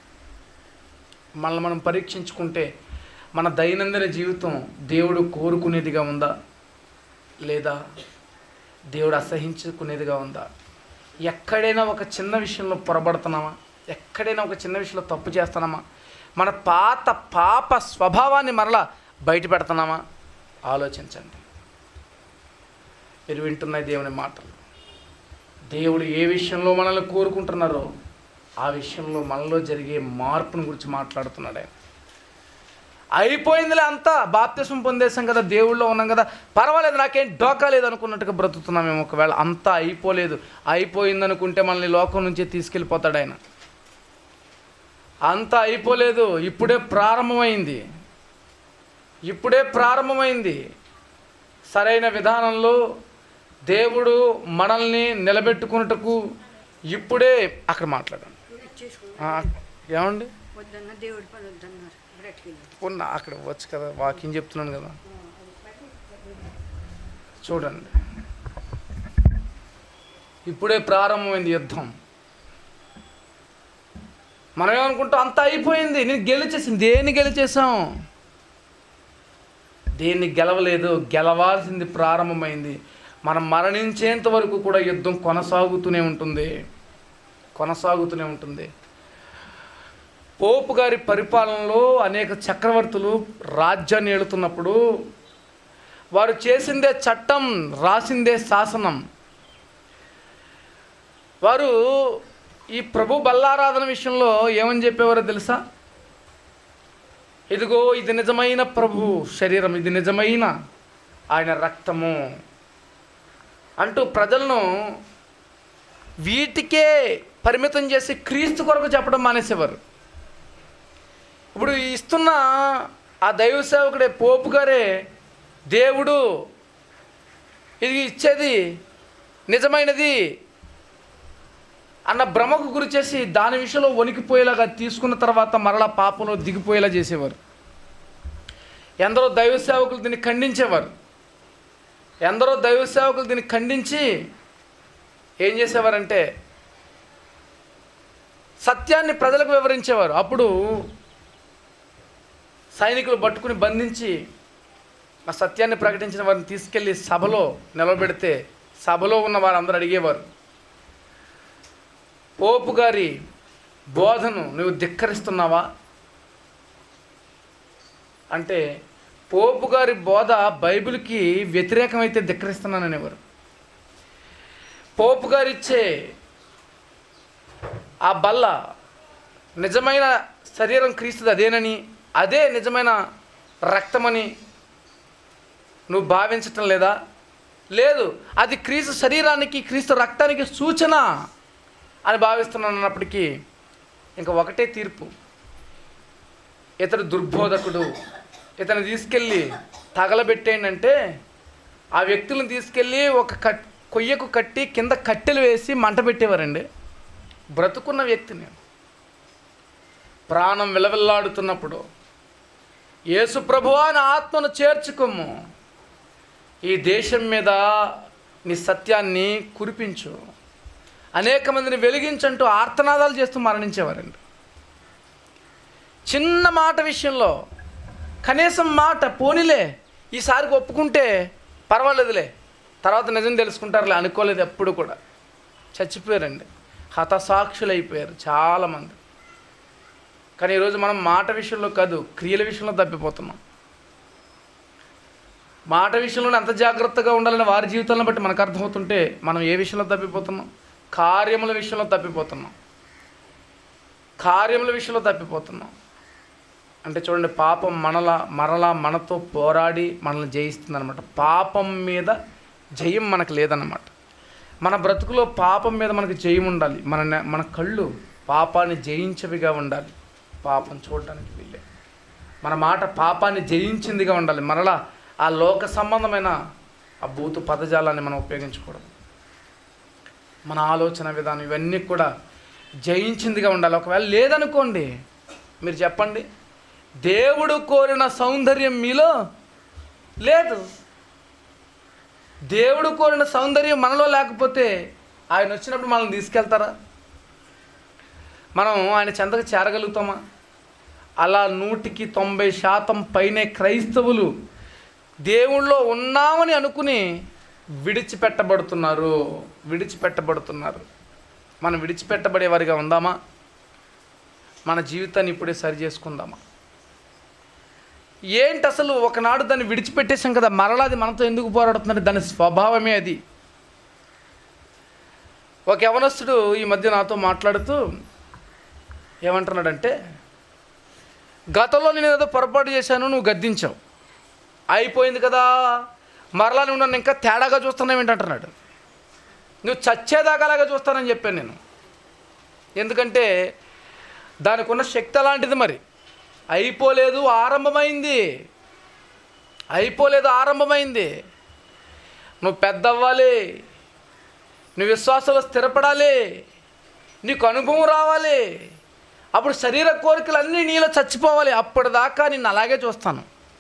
మనల్ని మనం పరీక్షించుకుంటే మన దైనందిన జీవితం దేవుడు కోరుకునేదిగా ఉందా, లేదా దేవుడు అసహించుకునేదిగా ఉందా? ఎక్కడైనా ఒక చిన్న విషయంలో పొరబడుతున్నామా? ఎక్కడైనా ఒక చిన్న విషయంలో తప్పు చేస్తున్నామా? మన పాత పాప స్వభావాన్ని మరలా బయట పెడుతున్నామా? ఆలోచించండి. మీరు వింటున్న దేవుని మాటలు. దేవుడు ఏ విషయంలో మనల్ని కోరుకుంటున్నారో ఆ విషయంలో మనలో జరిగే మార్పును గురించి మాట్లాడుతున్నాడు ఆయన. అయిపోయిందిలే అంతా, బాప్తిసం పొందేసాం కదా, దేవుళ్ళో ఉన్నాం కదా, పర్వాలేదు, నాకేం డోకా లేదు అనుకున్నట్టుగా బ్రతుకుతున్నాం మేము. ఒకవేళ అంతా అయిపోలేదు, అయిపోయిందనుకుంటే మనల్ని లోకం నుంచే తీసుకెళ్ళిపోతాడు ఆయన. అంతా అయిపోలేదు, ఇప్పుడే ప్రారంభమైంది, ఇప్పుడే ప్రారంభమైంది. సరైన విధానంలో దేవుడు మనల్ని నిలబెట్టుకున్నట్టుకు ఇప్పుడే అక్కడ మాట్లాడండి. ఏమండి ఉన్న అక్కడ వచ్చు కదా, వాకింగ్ చెప్తున్నాను కదా. చూడండి, ఇప్పుడే ప్రారంభమైంది యుద్ధం. మనం ఏమనుకుంటాం, అంతా అయిపోయింది, నేను గెలిచేసింది. దేన్ని గెలిచేసాం? దేన్ని గెలవలేదు, గెలవాల్సింది ప్రారంభమైంది. మనం మరణించేంత వరకు కూడా యుద్ధం కొనసాగుతూనే ఉంటుంది, కొనసాగుతూనే ఉంటుంది. పోపు గారి పరిపాలనలో అనేక చక్రవర్తులు రాజ్యాన్ని ఏలుతున్నప్పుడు వారు చేసిందే చట్టం, రాసిందే శాసనం. వారు ఈ ప్రభు బల్లారాధన విషయంలో ఏమని చెప్పేవారో తెలుసా? ఇదిగో ఇది నిజమైన ప్రభు శరీరం, ఇది నిజమైన ఆయన రక్తము అంటూ ప్రజలను వీటికే పరిమితం చేసి క్రీస్తు కొరకు చెప్పడం మానేసేవారు. ఇప్పుడు ఇస్తున్న ఆ దైవ సేవకుడే పోపు గారే దేవుడు, ఇది ఇచ్చేది నిజమైనది అన్న భ్రమకు గురి చేసి దాని విషయంలో వణికిపోయేలాగా తీసుకున్న తర్వాత మరలా పాపంలో దిగిపోయేలా చేసేవారు. ఎందరో దైవ సేవకులు దీన్ని ఖండించేవారు. ఎందరో దైవ సేవకులు దీన్ని ఖండించి ఏం చేసేవారంటే సత్యాన్ని ప్రజలకు వివరించేవారు. అప్పుడు సైనికులు పట్టుకుని బంధించి ఆ సత్యాన్ని ప్రకటించిన వారిని తీసుకెళ్ళి సభలో నిలబెడితే సభలో ఉన్న వారందరూ అడిగేవారు, పోపు గారి బోధను నువ్వు ధిక్కరిస్తున్నావా అంటే, పోపు గారి బోధ బైబిల్కి వ్యతిరేకమైతే ధిక్కరిస్తున్నాననేవారు. పోపు గారు ఇచ్చే ఆ బల్ల నిజమైన శరీరం క్రీస్తుది అదేనని, అదే నిజమైన రక్తమని నువ్వు భావించటం లేదా? లేదు, అది క్రీస్తు శరీరానికి క్రీస్తు రక్తానికి సూచన అని భావిస్తున్నాను అన్నప్పటికీ ఇంకా ఒకటే తీర్పు, ఇతడు దుర్బోధకుడు, ఇతను తీసుకెళ్ళి తగలబెట్టేయండి అంటే ఆ వ్యక్తులను తీసుకెళ్ళి ఒక కట్ కొయ్యకు కట్టి కింద కట్టెలు వేసి మంట పెట్టేవారండి. బ్రతుకున్న వ్యక్తిని ప్రాణం విలవిల్లాడుతున్నప్పుడు యేసు ప్రభువా నా ఆత్మను చేర్చుకోము, ఈ దేశం మీద నీ సత్యాన్ని కురిపించు, అనేక మందిని వెలిగించంటూ ఆర్తనాదాలు చేస్తూ మరణించేవారండి. చిన్న మాట విషయంలో కనీసం మాట పోనీలే, ఈసారికి ఒప్పుకుంటే పర్వాలేదులే, తర్వాత నిజం తెలుసుకుంటారులే అనుకోలేదు, ఎప్పుడు కూడా చచ్చిపోయారండి, హతసాక్షులు అయిపోయారు చాలామంది. కానీ ఈరోజు మనం మాట విషయంలో కాదు, క్రియల విషయంలో తప్పిపోతున్నాం. మాట విషయంలో ఎంత జాగ్రత్తగా ఉండాలని వారి జీవితాలను బట్టి మనకు అర్థమవుతుంటే మనం ఏ విషయంలో తప్పిపోతున్నాం? కార్యముల విషయంలో తప్పిపోతున్నాం. కార్యముల విషయంలో తప్పిపోతున్నాం అంటే చూడండి, పాపం మనలా మరలా మనతో పోరాడి మనల్ని జయిస్తుంది అనమాట. పాపం మీద జయం మనకు లేదన్నమాట. మన బ్రతుకులో పాపం మీద మనకు జయం ఉండాలి. మన మన కళ్ళు పాపాన్ని జయించవిగా ఉండాలి, పాపం చూడడానికి వీళ్ళే. మన మాట పాపాన్ని జయించిందిగా ఉండాలి. మరలా ఆ లోక సంబంధమైన ఆ భూతు పదజాలాన్ని మనం ఉపయోగించకూడదు. మన ఆలోచన విధానం ఇవన్నీ కూడా జయించిందిగా ఉండాలి. ఒకవేళ లేదనుకోండి, మీరు చెప్పండి, దేవుడు కోరిన సౌందర్యం మీలో లేదు. దేవుడు కోరిన సౌందర్యం మనలో లేకపోతే ఆయన వచ్చినప్పుడు మనల్ని తీసుకెళ్తారా? మనం ఆయన చెంతకు చేరగలుగుతామా? అలా నూటికి తొంభై శాతం పైనే క్రైస్తవులు దేవుళ్ళో ఉన్నామని అనుకుని విడిచిపెట్టబడుతున్నారు విడిచిపెట్టబడుతున్నారు మనం విడిచిపెట్టబడేవారిగా ఉందామా? మన జీవితాన్ని ఇప్పుడే సరి చేసుకుందామా? ఏంటి అసలు, ఒకనాడు దాన్ని విడిచిపెట్టేసాం కదా, మరలా అది మనతో ఎందుకు పోరాడుతుందంటే దాని స్వభావమే అది. ఒక యవనస్తుడు ఈ మధ్య నాతో మాట్లాడుతూ ఏమంటున్నాడంటే, గతంలో నేను ఏదో పొరపాటు చేశాను, నువ్వు గద్దించావు, అయిపోయింది కదా, మరలా నువ్వు నన్ను ఇంకా తేడాగా చూస్తున్నావు ఏంటంటున్నాడు. నువ్వు చచ్చేదాకాలాగా చూస్తానని చెప్పాను నేను. ఎందుకంటే దానికి ఉన్న శక్తి అలాంటిది. మరి అయిపోలేదు, ఆరంభమైంది. అయిపోలేదు, ఆరంభమైంది. నువ్వు పెద్ద అవ్వాలి, నువ్వు విశ్వాసంలో స్థిరపడాలి, నీకు అనుభవం రావాలి, అప్పుడు శరీర కోరికలు అన్నీ నీలో చచ్చిపోవాలి. అప్పటిదాకా నిన్ను అలాగే చూస్తాను.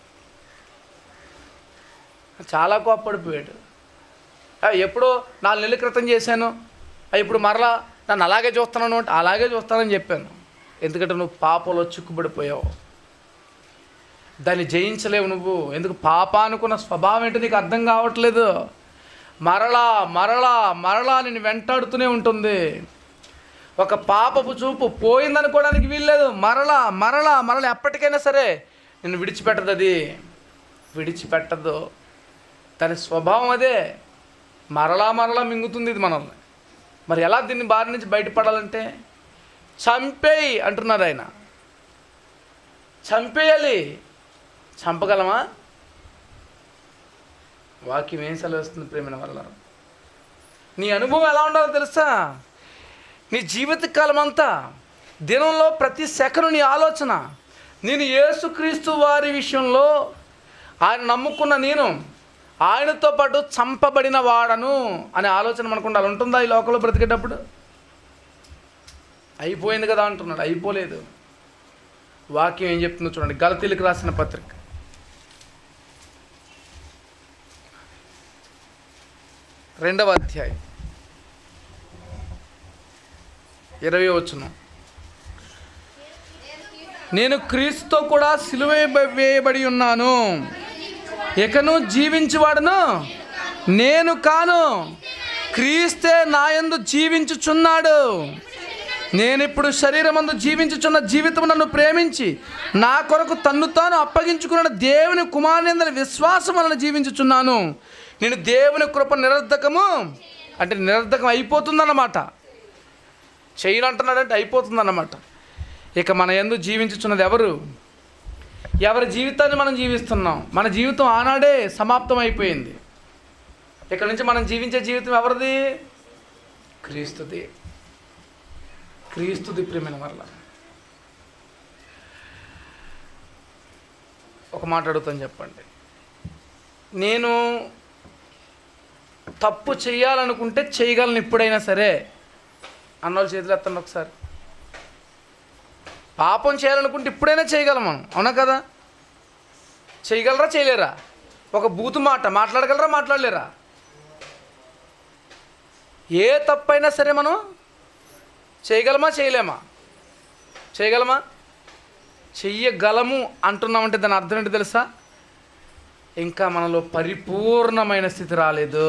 చాలా కోప్పడిపోయాడు. ఎప్పుడో నాలుగు నెలల క్రితం చేశాను, ఇప్పుడు మరలా నన్ను అలాగే చూస్తున్నాను అంటే అలాగే చూస్తానని చెప్పాను. ఎందుకంటే నువ్వు పాపంలో చిక్కుబడిపోయావు, దాన్ని జయించలేవు నువ్వు. ఎందుకు? పాప అనుకున్న స్వభావం ఏంటో నీకు అర్థం కావట్లేదు. మరలా మరలా మరలా నిన్ను వెంటాడుతూనే ఉంటుంది. ఒక పాపపు చూపు పోయిందనుకోవడానికి వీల్లేదు. మరలా మరలా మరలా ఎప్పటికైనా సరే నిన్ను విడిచిపెట్టదు, అది విడిచిపెట్టదు. దాని స్వభావం అదే, మరలా మరలా మింగుతుంది ఇది మనల్ని. మరి ఎలా దీన్ని బారి నుంచి బయటపడాలంటే చంపేయి అంటున్నారు ఆయన. చంపేయాలి. చంపగలమా? వాక్యం ఏం సెలవిస్తుంది ప్రేమైన వల్ల? నీ అనుభవం ఎలా ఉండాలో తెలుసా? నీ జీవితకాలం అంతా, దినంలో ప్రతి సెకను నీ ఆలోచన, నేను యేసుక్రీస్తు వారి విషయంలో ఆయన నమ్ముకున్న నేను ఆయనతో పాటు చంపబడిన వాడను అనే ఆలోచన మనకు ఉండాలి. ఉంటుందా ఈ లోకంలో బ్రతికేటప్పుడు? అయిపోయింది కదా అంటున్నాడు. అయిపోలేదు. వాక్యం ఏం చెప్తుందో చూడండి. గలతీలకు రాసిన పత్రిక రెండవ అధ్యాయం ఇరవై వచనం, నేను క్రీస్తుతో కూడా సిలువ వేయబడి ఉన్నాను, ఇకను జీవించువాడును నేను కాను, క్రీస్తే నాయందు జీవించుచున్నాడు. నేనిప్పుడు శరీరమందు జీవించుచున్న జీవితం నన్ను ప్రేమించి నా కొరకు తన్ను తాను అప్పగించుకున్న దేవుని కుమారుని విశ్వాసం వలన జీవించుచున్నాను. నేను దేవుని కృప నిరర్ధకము అంటే నిరర్ధకం అయిపోతుందన్నమాట. చేయను అంటున్నాడంటే అయిపోతుందన్నమాట. ఇక మన యందు జీవించుచున్నది ఎవరు? ఎవరి జీవితాన్ని మనం జీవిస్తున్నాం? మన జీవితం ఆనాడే సమాప్తం అయిపోయింది. ఇక్కడ నుంచి మనం జీవించే జీవితం ఎవరిది? క్రీస్తుది. క్రీస్తుది ప్రేమైన వల్ల. ఒక మాట అడుగుతాను, చెప్పండి. నేను తప్పు చేయాలనుకుంటే చేయగలను ఎప్పుడైనా సరే అన్నోళ్ళు చేతులు ఎత్తండి ఒకసారి. పాపం చేయాలనుకుంటే ఇప్పుడైనా చేయగలం మనం, అవునా కదా? చేయగలరా చేయలేరా? ఒక బూతు మాట మాట్లాడగలరా మాట్లాడలేరా? ఏ తప్పైనా సరే మనం చేయగలమా చేయలేమా? చేయగలమా? చెయ్యగలము అంటున్నామంటే దాని అర్థం ఏంటి తెలుసా? ఇంకా మనలో పరిపూర్ణమైన స్థితి రాలేదు.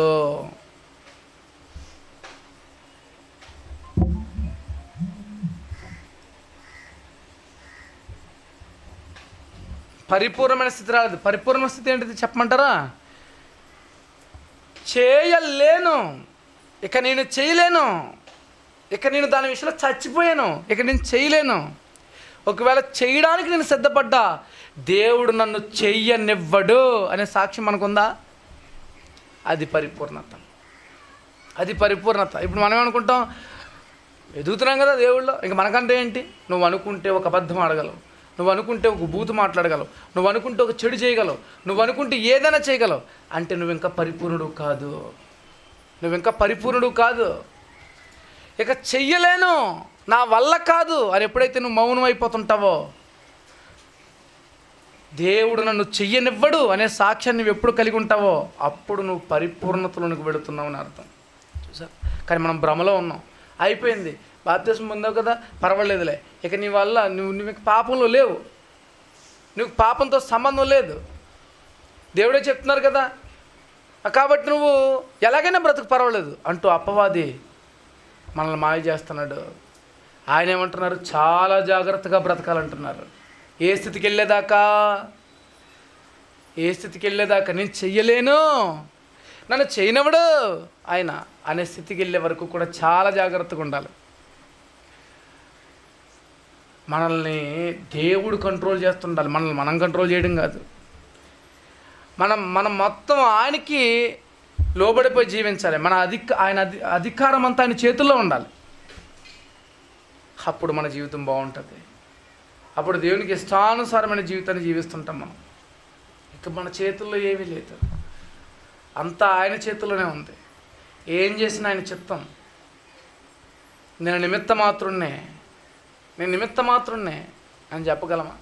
పరిపూర్ణమైన స్థితి రాలేదు. పరిపూర్ణ స్థితి ఏంటిది చెప్పమంటారా? చేయలేను, ఇక నేను చేయలేను, ఇక నేను దాని విషయంలో చచ్చిపోయాను, ఇక నేను చేయలేను. ఒకవేళ చేయడానికి నేను సిద్ధపడ్డా దేవుడు నన్ను చెయ్యనివ్వడు అనే సాక్ష్యం మనకుందా? అది పరిపూర్ణత, అది పరిపూర్ణత. ఇప్పుడు మనం అనుకుంటాం ఎదుగుతున్నాం కదా దేవుళ్ళో, ఇంక మనకంటే ఏంటి? నువ్వు అనుకుంటే ఒక అబద్ధం ఆడగలవు, నువ్వు అనుకుంటే ఒక బూతు మాట్లాడగలవు, నువ్వు అనుకుంటే ఒక చెడు చేయగలవు, నువ్వు అనుకుంటే ఏదైనా చేయగలవు. అంటే నువ్వు ఇంకా పరిపూర్ణుడు కాదు, నువ్వు ఇంకా పరిపూర్ణుడు కాదు. ఇక చెయ్యలేను, నా వల్ల కాదు అని ఎప్పుడైతే నువ్వు మౌనం అయిపోతుంటావో, దేవుడు నన్ను చెయ్యనివ్వడు అనే సాక్ష్యాన్ని నువ్వు ఎప్పుడు కలిగి ఉంటావో అప్పుడు నువ్వు పరిపూర్ణతలోనికి వెళుతున్నావు అని అర్థం. చూసారు? కానీ మనం భ్రమలో ఉన్నాం. అయిపోయింది, బాప్తిస్మం పొందావు కదా, పర్వాలేదులే, ఇక నీ వల్ల నువ్వు నువ్వు పాపంలో లేవు, నువ్వు పాపంతో సంబంధం లేదు, దేవుడే చెప్తున్నారు కదా, కాబట్టి నువ్వు ఎలాగైనా బ్రతుకు పర్వాలేదు అంటూ అపవాది మనల్ని మాయ చేస్తున్నాడు. ఆయన ఏమంటున్నారు? చాలా జాగ్రత్తగా బ్రతకాలంటున్నారు. ఏ స్థితికి వెళ్ళేదాకా? ఏ స్థితికి వెళ్ళేదాకా? నేను చెయ్యలేను, నన్ను చేయనవడు ఆయన అనే స్థితికి వెళ్ళే వరకు కూడా చాలా జాగ్రత్తగా ఉండాలి. మనల్ని దేవుడు కంట్రోల్ చేస్తుండాలి, మనల్ని మనం కంట్రోల్ చేయడం కాదు. మనం మనం మొత్తం ఆయనకి లోబడిపోయి జీవించాలి. మన అధిక ఆయన అధి అధికారం అంతా ఆయన చేతుల్లో ఉండాలి. అప్పుడు మన జీవితం బాగుంటుంది. అప్పుడు దేవునికి ఇష్టానుసారమైన జీవితాన్ని జీవిస్తుంటాం మనం. ఇక మన చేతుల్లో ఏమీ లేదు, అంతా ఆయన చేతుల్లోనే ఉంది. ఏం చేసినా ఆయన చిత్తం. నేను నిమిత్త మాత్రున్నే, నేను నిమిత్త మాత్రున్నే అని చెప్పగలమా?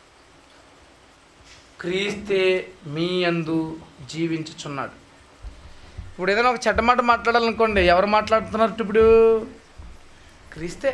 క్రీస్తే మీ యందు జీవించుచున్నాడు. ఇప్పుడు ఏదైనా ఒక చెడ్డ మాట మాట్లాడాలనుకోండి, ఎవరు మాట్లాడుతున్నారు? ఇప్పుడు క్రీస్తే.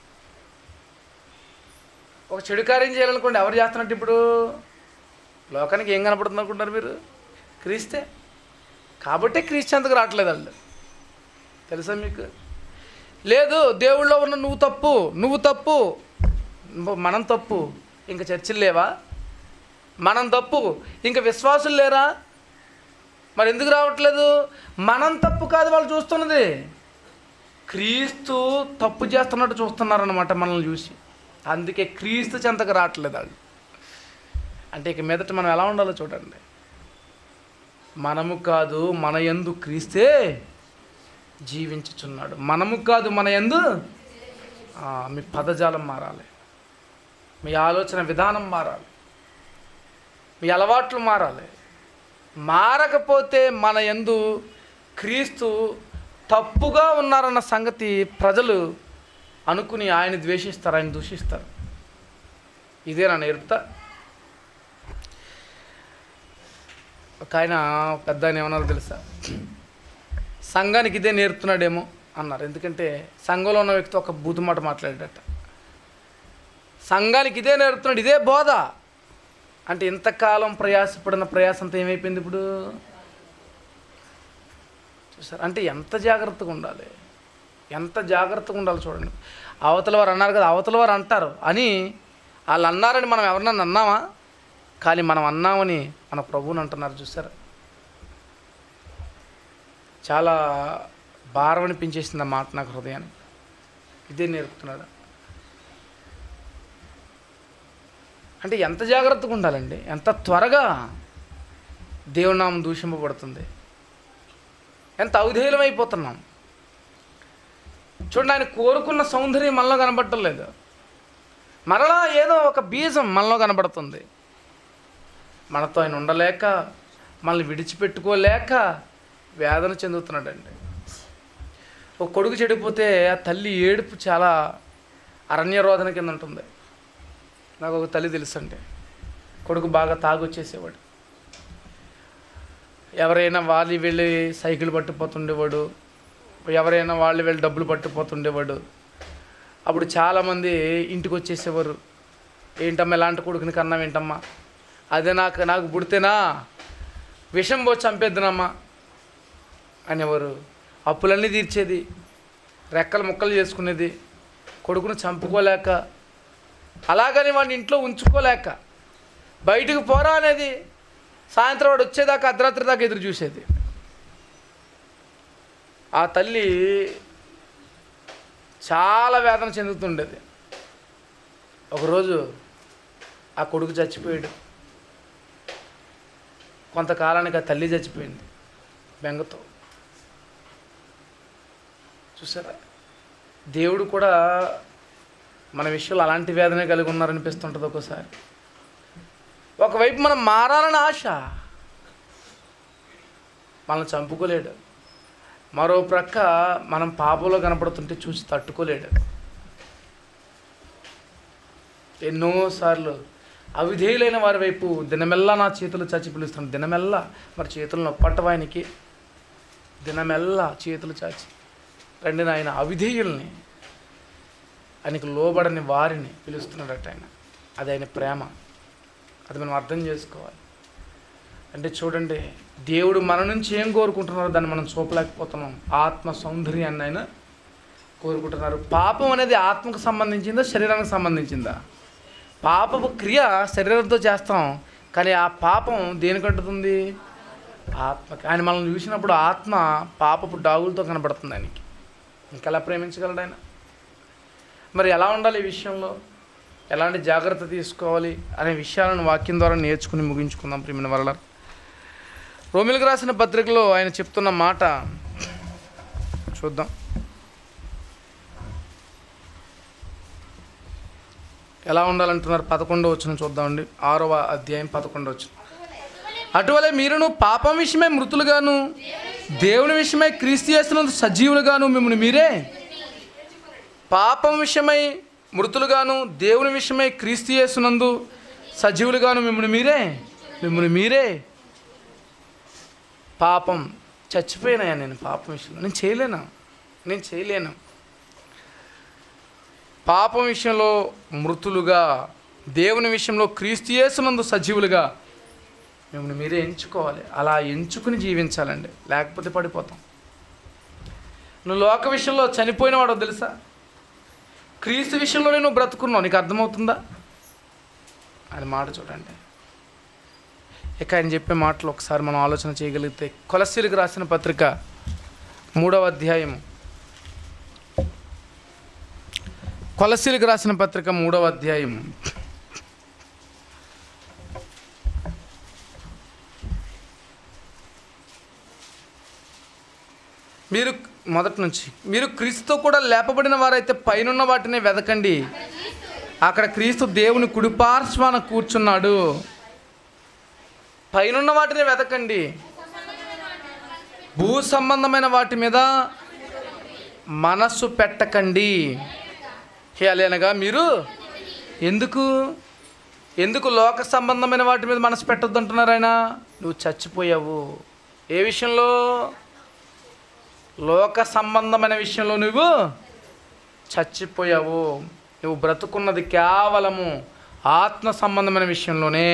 ఒక చెడు కార్యం చేయాలనుకోండి, ఎవరు చేస్తున్నట్టు? ఇప్పుడు లోకానికి ఏం కనపడుతుంది అనుకుంటున్నారు మీరు? క్రీస్తే. కాబట్టే క్రీస్తు అంతకు రావట్లేదు వాళ్ళు, తెలుసా మీకు? లేదు, దేవుళ్ళో ఉన్న నువ్వు తప్పు, నువ్వు తప్పు, మనం తప్పు, ఇంకా చర్చిలు లేవా? మనం తప్పు, ఇంకా విశ్వాసులు లేరా? మరి ఎందుకు రావట్లేదు? మనం తప్పు కాదు వాళ్ళు చూస్తున్నది, క్రీస్తు తప్పు చేస్తున్నట్టు చూస్తున్నారన్నమాట మనల్ని చూసి. అందుకే క్రీస్తు చెంతకు రావట్లేదు వాళ్ళు. అంటే ఇక మీదట మనం ఎలా ఉండాలో చూడండి. మనము కాదు మన యందు క్రీస్తే జీవించుచున్నాడు. మనము కాదు మన యందు. మీ పదజాలం మారాలి, మీ ఆలోచన విధానం మారాలి, మీ అలవాట్లు మారాలి. మారకపోతే మన యందు క్రీస్తు తప్పుగా ఉన్నారన్న సంగతి ప్రజలు అనుకుని ఆయన ద్వేషిస్తారు, ఆయన దూషిస్తారు. ఇదే నా నేర్పుతా. ఒక ఆయన పెద్ద ఆయన ఏమన్నారో తెలుసా? సంఘానికి ఇదే నేర్పుతున్నాడేమో అన్నారు. ఎందుకంటే సంఘంలో ఉన్న వ్యక్తి ఒక బూతు మాట మాట్లాడాడట. సంఘానికి ఇదే నేర్పుతున్నాడు, ఇదే బోధ అంటే ఇంతకాలం ప్రయాసపడిన ప్రయాసంతా ఏమైపోయింది ఇప్పుడు? చూసారు? అంటే ఎంత జాగ్రత్తగా ఉండాలి, ఎంత జాగ్రత్తగా ఉండాలి చూడండి. అవతల వారు అన్నారు కదా, అవతల వారు అంటారు అని వాళ్ళు అన్నారని మనం ఎవరినన్నా అన్నామా? కానీ మనం అన్నామని మన ప్రభువుని అంటున్నారు. చూసారు? చాలా భారం అనిపించేసింది ఆ మాట నాకు హృదయాన్ని. ఇదే నేర్పుతున్నాడు. అంటే ఎంత జాగ్రత్తగా ఉండాలండి, ఎంత త్వరగా దేవుని నామం దూషింపబడుతుంది, ఎంత ఔధేయులం అయిపోతున్నాం. చూడండి, ఆయన కోరుకున్న సౌందర్యం మనలో కనబడటం లేదు, మరలా ఏదో ఒక బీజం మనలో కనబడుతుంది. మనతో ఆయన ఉండలేక, మనల్ని విడిచిపెట్టుకోలేక వేదన చెందుతున్నాడండి. ఒక కొడుకు చెడిపోతే ఆ తల్లి ఏడుపు చాలా అరణ్యరోధన కింద ఉంటుంది. నాకు ఒక తల్లి తెలుసు అండి, కొడుకు బాగా తాగొచ్చేసేవాడు. ఎవరైనా వాళ్ళు వెళ్ళి సైకిల్ పట్టుకుపోతుండేవాడు, ఎవరైనా వాళ్ళు వెళ్ళి డబ్బులు పట్టుకుపోతుండేవాడు. అప్పుడు చాలామంది ఇంటికి వచ్చేసేవారు. ఏంటమ్మా ఎలాంటి కొడుకుని కన్నాం ఏంటమ్మా, అదే నాకు నాకు పుడితేనా విషం పోసి చంపేద్దునమ్మా అనేవారు. అప్పులన్నీ తీర్చేది, రెక్కలు ముక్కలు చేసుకునేది, కొడుకును చంపుకోలేక, అలాగని వాడిని ఇంట్లో ఉంచుకోలేక బయటికి పోరా అనేది. సాయంత్రం వాడు వచ్చేదాకా అర్ధరాత్రి దాకా ఎదురు చూసేది. ఆ తల్లి చాలా వేదన చెందుతుండేది. ఒకరోజు ఆ కొడుకు చచ్చిపోయాడు. కొంతకాలానికి ఆ తల్లి చచ్చిపోయింది బెంగతో. చూసారా, దేవుడు కూడా మన విషయంలో అలాంటి వేదనే కలిగి ఉన్నారనిపిస్తుంటుంది ఒక్కోసారి. ఒకవైపు మనం మారాలని ఆశ, మనల్ని చంపుకోలేడు. మరో ప్రక్క మనం పాపంలో కనపడుతుంటే చూసి తట్టుకోలేడు. ఎన్నోసార్లు అవిధేయులైన వారి వైపు దినమెల్లా నా చేతులు చచ్చి పిలుస్తాను, దినమెల్లా మరి చేతులు నొప్పట్టవానికి, దినమెల్లా చేతులు చాచి రండి నాయన అవిధేయుల్ని, ఆయనకు లోబడని వారిని పిలుస్తున్నాడట ఆయన. అది ఆయన ప్రేమ. అది మనం అర్థం చేసుకోవాలి. అంటే చూడండి, దేవుడు మన నుంచి ఏం కోరుకుంటున్నారో దాన్ని మనం చూపలేకపోతున్నాం. ఆత్మ సౌందర్యాన్ని ఆయన కోరుకుంటున్నారు. పాపం అనేది ఆత్మకు సంబంధించిందా, శరీరానికి సంబంధించిందా? పాపపు క్రియ శరీరంతో చేస్తాం, కానీ ఆ పాపం దేనికంటుతుంది? ఆత్మకి. ఆయన మనల్ని చూసినప్పుడు ఆత్మ పాపపు డాగులతో కనబడుతుంది ఆయనకి. ఇంకెలా ప్రేమించగలడు ఆయన? మరి ఎలా ఉండాలి ఈ విషయంలో, ఎలాంటి జాగ్రత్త తీసుకోవాలి అనే విషయాలను వాక్యం ద్వారా నేర్చుకుని ముగించుకుందాం. ప్రియమైన వారలారా, రోమిలకు రాసిన పత్రికలో ఆయన చెప్తున్న మాట చూద్దాం. ఎలా ఉండాలంటున్నారు? పదకొండో వచనం చూద్దామండి. ఆరవ అధ్యాయం పదకొండో వచనం. అటువలే మీరును పాపం విషయమై మృతులుగాను దేవుని విషయమై క్రీస్తు యేసునందు సజీవులుగాను మిమ్మల్ని మీరే పాపం విషయమై మృతులుగాను దేవుని విషయమై క్రీస్తు యేసునందు సజీవులుగాను మిమ్మల్ని మీరే మిమ్మల్ని మీరే పాపం చచ్చిపోయినాయా? నేను పాపం విషయంలో నేను చేయలేను నేను చేయలేను పాపం విషయంలో మృతులుగా, దేవుని విషయంలో క్రీస్తు యేసునందు సజీవులుగా మిమ్మల్ని మీరే ఎంచుకోవాలి. అలా ఎంచుకుని జీవించాలండి, లేకపోతే పడిపోతాం. నువ్వు లోక విషయంలో చనిపోయిన వాడో తెలుసా? క్రీస్తు విషయంలోనే నువ్వు బ్రతుకున్నావు. నీకు అర్థమవుతుందా? అది మాట చూడండి. ఇక ఆయన చెప్పే మాటలు ఒకసారి మనం ఆలోచన చేయగలిగితే, కొలస్సీలకు రాసిన పత్రిక మూడవ అధ్యాయం కొలస్సీలకు రాసిన పత్రిక మూడవ అధ్యాయం మీరు మొదటి నుంచి మీరు క్రీస్తుతో కూడా లేపబడిన వారైతే పైనున్న వాటిని వెదకండి, అక్కడ క్రీస్తు దేవుని కుడిపార్శ్వాన కూర్చున్నాడు. పైనున్న వాటిని వెదకండి, భూ సంబంధమైన వాటి మీద మనస్సు పెట్టకండి. అలానగా మీరు ఎందుకు ఎందుకు లోక సంబంధమైన వాటి మీద మనసు పెట్టొద్దు అంటున్నారు ఆయన? నువ్వు చచ్చిపోయావు. ఏ విషయంలో? లోక సంబంధమైన విషయంలో నువ్వు చచ్చిపోయావు. నువ్వు బ్రతుకున్నది కేవలము ఆత్మ సంబంధమైన విషయంలోనే.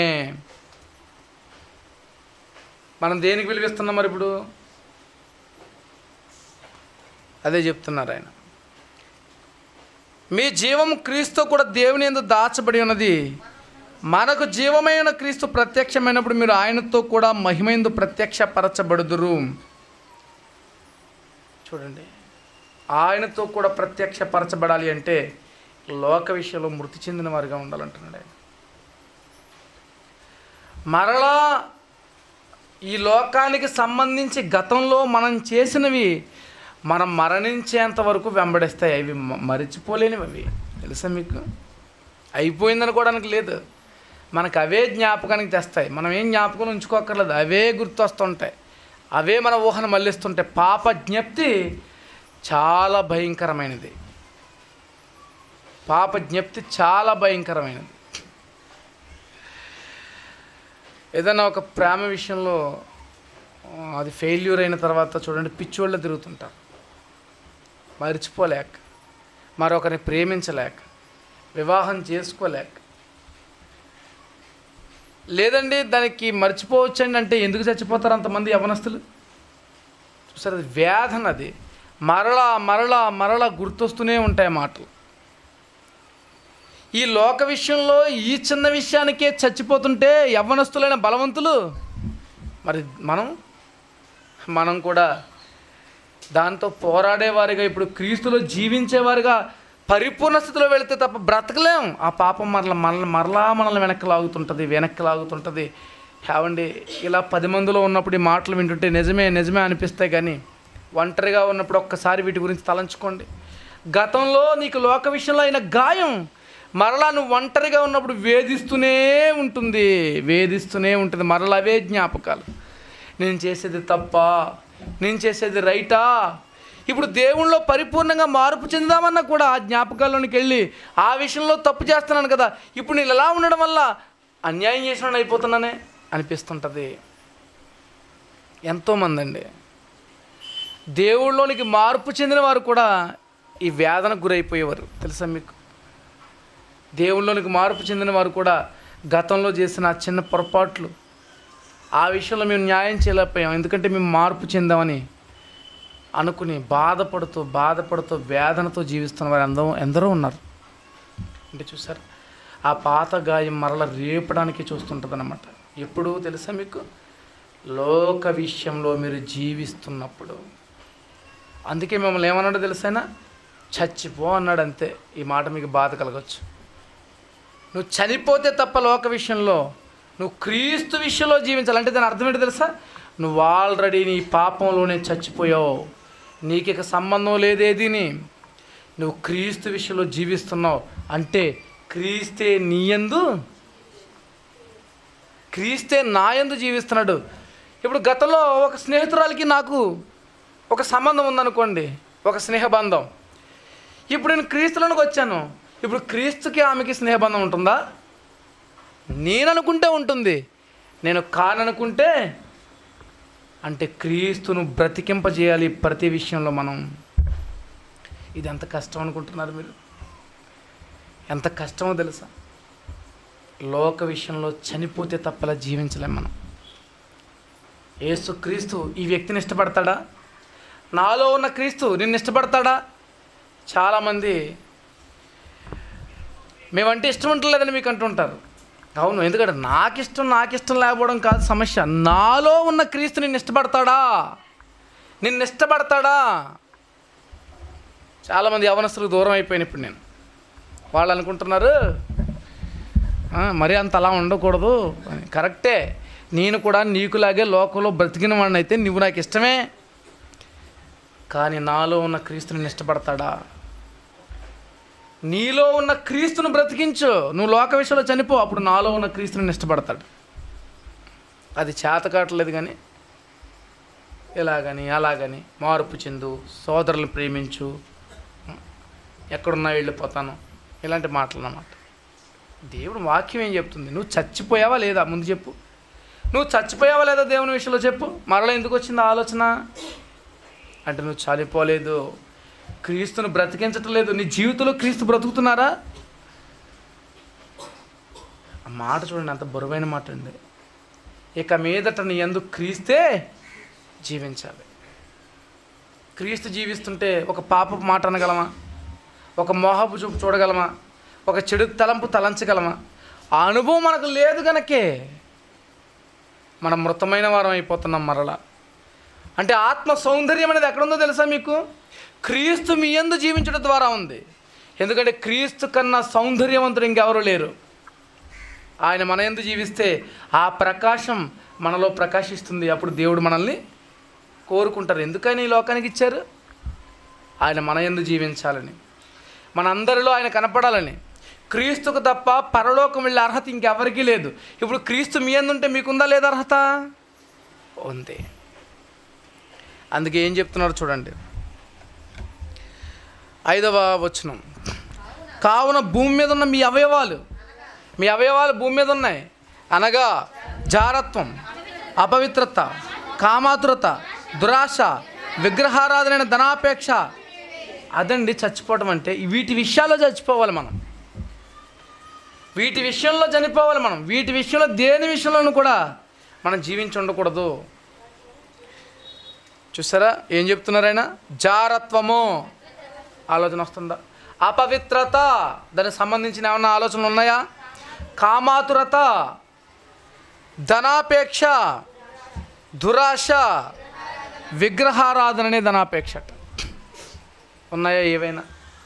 మనం దేనికి విలువిస్తున్నాం మరి ఇప్పుడు? అదే చెప్తున్నారు ఆయన. మీ జీవం క్రీస్తు కూడా దేవుని యందు దాచబడి ఉన్నది. మనకు జీవమైన క్రీస్తు ప్రత్యక్షమైనప్పుడు మీరు ఆయనతో కూడా మహిమయందు ప్రత్యక్షపరచబడుదురు. చూడండి, ఆయనతో కూడా ప్రత్యక్షపరచబడాలి అంటే లోక విషయంలో మృతి చెందిన వారిగా ఉండాలంటున్నాడు ఆయన. మరలా ఈ లోకానికి సంబంధించి గతంలో మనం చేసినవి మనం మరణించేంత వరకు వెంబడిస్తాయి. అవి మరిచిపోలేనివి. అవి తెలుసా మీకు? అయిపోయిందనుకోవడానికి లేదు, మనకు అవే జ్ఞాపకానికి తెస్తాయి. మనం ఏం జ్ఞాపకం ఉంచుకోక్కర్లేదు, అవే గుర్తొస్తుంటాయి, అవే మన ఊహను మళ్ళిస్తుంటాయి. పాప జ్ఞప్తి చాలా భయంకరమైనది. పాప జ్ఞప్తి చాలా భయంకరమైనది. ఏదైనా ఒక ప్రేమ విషయంలో అది ఫెయిల్యూర్ అయిన తర్వాత చూడండి పిచ్చోళ్ళు తిరుగుతుంటారు, మరిచిపోలేక, మరొకరిని ప్రేమించలేక, వివాహం చేసుకోలేక. లేదండి దానికి మర్చిపోవచ్చండి అంటే ఎందుకు చచ్చిపోతారు అంతమంది యవనస్తులు? చూసారు, అది వ్యాధన, అది మరలా మరలా మరలా గుర్తొస్తూనే ఉంటాయి మాటలు. ఈ లోక విషయంలో ఈ చిన్న విషయానికే చచ్చిపోతుంటే యవ్వనస్తులైన బలవంతులు, మరి మనం మనం కూడా దాంతో పోరాడేవారిగా, ఇప్పుడు క్రీస్తులో జీవించేవారిగా పరిపూర్ణ స్థితిలో వెళితే తప్ప బ్రతకలేం. ఆ పాపం మరల మరల మరలా మనల్ని వెనక్కి లాగుతుంటుంది వెనక్కి లాగుతుంటుంది ఏవండి, ఇలా పది మందిలో ఉన్నప్పుడు ఈ మాటలు వింటుంటే నిజమే నిజమే అనిపిస్తాయి. కానీ ఒంటరిగా ఉన్నప్పుడు ఒక్కసారి వీటి గురించి తలంచుకోండి. గతంలో నీకు లోక విషయంలో అయిన గాయం మరలా నువ్వు ఒంటరిగా ఉన్నప్పుడు వేధిస్తూనే ఉంటుంది వేధిస్తూనే ఉంటుంది మరలా అవే జ్ఞాపకాలు. నేను చేసేది తప్ప, నేను చేసేది రైటా? ఇప్పుడు దేవుళ్ళో పరిపూర్ణంగా మార్పు చెందామన్నా కూడా ఆ జ్ఞాపకాల్లోనికి వెళ్ళి ఆ విషయంలో తప్పు చేస్తున్నాను కదా, ఇప్పుడు నేను ఇలా ఉండడం వల్ల అన్యాయం చేసిన అయిపోతున్నానే అనిపిస్తుంటుంది. ఎంతోమంది అండి దేవుళ్ళలోనికి మార్పు చెందిన వారు కూడా ఈ వేదనకు గురైపోయేవారు, తెలుసా మీకు? దేవుళ్ళలోనికి మార్పు చెందిన వారు కూడా గతంలో చేసిన చిన్న పొరపాట్లు, ఆ విషయంలో మేము న్యాయం చేయలేకపోయాం ఎందుకంటే మేము మార్పు చెందామని అనుకుని బాధపడుతూ బాధపడుతూ వేదనతో జీవిస్తున్న వారు ఎందరో ఎందరో ఉన్నారు. అంటే చూసారు, ఆ పాత గాయం మరల రేపడానికి చూస్తుంటుంది అన్నమాట. ఎప్పుడు తెలుసా మీకు? లోక విషయంలో మీరు జీవిస్తున్నప్పుడు. అందుకే మిమ్మల్ని ఏమన్నాడో తెలుసైనా? చచ్చిపో అన్నాడు, అంతే. ఈ మాట మీకు బాధ కలగచ్చు. నువ్వు చనిపోతే తప్ప లోక విషయంలో నువ్వు క్రీస్తు విషయంలో జీవించాలంటే దాని అర్థం ఏంటో తెలుసా? నువ్వు ఆల్రెడీ నీ పాపంలోనే చచ్చిపోయావు, నీకు ఇక సంబంధం లేదేదిని. నువ్వు క్రీస్తు విషయంలో జీవిస్తున్నావు అంటే క్రీస్తే నీయందు, క్రీస్తే నాయందు జీవిస్తున్నాడు. ఇప్పుడు గతంలో ఒక స్నేహితురాలకి నాకు ఒక సంబంధం ఉందనుకోండి, ఒక స్నేహబంధం. ఇప్పుడు నేను క్రీస్తులోనికి వచ్చాను, ఇప్పుడు క్రీస్తుకి ఆమెకి స్నేహబంధం ఉంటుందా? నేను అనుకుంటే ఉంటుంది, నేను కాననుకుంటే అంటే క్రీస్తును బ్రతికింపజేయాలి ప్రతి విషయంలో మనం. ఇది ఎంత కష్టం అనుకుంటున్నారు మీరు? ఎంత కష్టమో తెలుసా? లోక విషయంలో చనిపోతే తప్పలా జీవించలేం మనం. యేసు క్రీస్తు ఈ వ్యక్తిని ఇష్టపడతాడా? నాలో ఉన్న క్రీస్తు నిన్ను ఇష్టపడతాడా? చాలామంది మేమంటే ఇష్టం ఉంటలేదని మీకు అంటుంటారు. అవును, ఎందుకంటే నాకు ఇష్టం నాకు ఇష్టం లేకపోవడం కాదు సమస్య. నాలో ఉన్న క్రీస్తు నిన్ను ఇష్టపడతాడా? నిన్ను ఇష్టపడతాడా? చాలామంది యవనస్తులకు దూరం అయిపోయాను ఇప్పుడు నేను. వాళ్ళు అనుకుంటున్నారు మరి అంత అలా ఉండకూడదు అని. కరెక్టే, నేను కూడా నీకులాగే లోకంలో బ్రతికిన వాడిని అయితే నువ్వు నాకు ఇష్టమే. కానీ నాలో ఉన్న క్రీస్తుని ఇష్టపడతాడా? నీలో ఉన్న క్రీస్తును బ్రతికించు, నువ్వు లోక విషయంలో చనిపో, అప్పుడు నాలో ఉన్న క్రీస్తుని ఇష్టపడతాడు. అది చేత కావట్లేదు కానీ ఇలాగని అలాగని మార్పు చెందు, సోదరులను ప్రేమించు, ఎక్కడున్నా వెళ్ళిపోతాను, ఇలాంటి మాటలు అన్నమాట. దేవుడు వాక్యం ఏం చెప్తుంది? నువ్వు చచ్చిపోయావా లేదా ముందు చెప్పు. నువ్వు చచ్చిపోయావా లేదా దేవుని విషయంలో చెప్పు. మరలా ఎందుకు వచ్చింది ఆలోచన అంటే నువ్వు చనిపోలేదు, క్రీస్తును బ్రతికించటం లేదు. నీ జీవితంలో క్రీస్తు బ్రతుకుతున్నారా? ఆ మాట చూడండి, అంత బరువైన మాట అండి. ఇక మీదట నీ యందు క్రీస్తే జీవించాలి. క్రీస్తు జీవిస్తుంటే ఒక పాపపు మాట అనగలమా? ఒక మోహపు చూపు చూడగలమా? ఒక చెడు తలంపు తలంచగలమా? ఆ అనుభవం మనకు లేదు కనుకే మనం మృతమైన వారం అయిపోతున్నాం మరలా. అంటే ఆత్మ సౌందర్యం అనేది ఎక్కడుందో తెలుసా మీకు? క్రీస్తు మీ యందు జీవించడం ద్వారా ఉంది. ఎందుకంటే క్రీస్తు కన్నా సౌందర్యవంతుడు ఇంకెవరూ లేరు. ఆయన మన యందు జీవిస్తే ఆ ప్రకాశం మనలో ప్రకాశిస్తుంది. అప్పుడు దేవుడు మనల్ని కోరుకుంటారు. ఎందుకని ఈ లోకానికి ఇచ్చారు? ఆయన మన యందు జీవించాలని, మనందరిలో ఆయన కనపడాలని. క్రీస్తుకు తప్ప పరలోకం వెళ్ళే అర్హత ఇంకెవరికీ లేదు. ఇప్పుడు క్రీస్తు మీ యందు ఉంటే మీకుందా లేదా అర్హత? ఉంది. అందుకే ఏం చెప్తున్నారు చూడండి, ఐదవ వచనం. కావున భూమి మీద ఉన్న మీ అవయవాలు మీ అవయవాలు భూమి మీద ఉన్నాయి అనగా జారత్వం, అపవిత్రత, కామాతురత, దురాశ, విగ్రహారాధన, ధనాపేక్ష. అదండి చచ్చిపోవడం అంటే. వీటి విషయాల్లో చచ్చిపోవాలి మనం, వీటి విషయంలో చనిపోవాలి మనం. వీటి విషయంలో దేని విషయంలోనూ కూడా మనం జీవించి ఉండకూడదు. చూసారా ఏం చెప్తున్నారు ఆయన? జారత్వము, ఆలోచన వస్తుందా? అపవిత్రత, దానికి సంబంధించిన ఏమన్నా ఆలోచనలు ఉన్నాయా? కామాతురత, ధనాపేక్ష, దురాశ, విగ్రహారాధన అనే ధనాపేక్ష ఉన్నాయా ఏవైనా?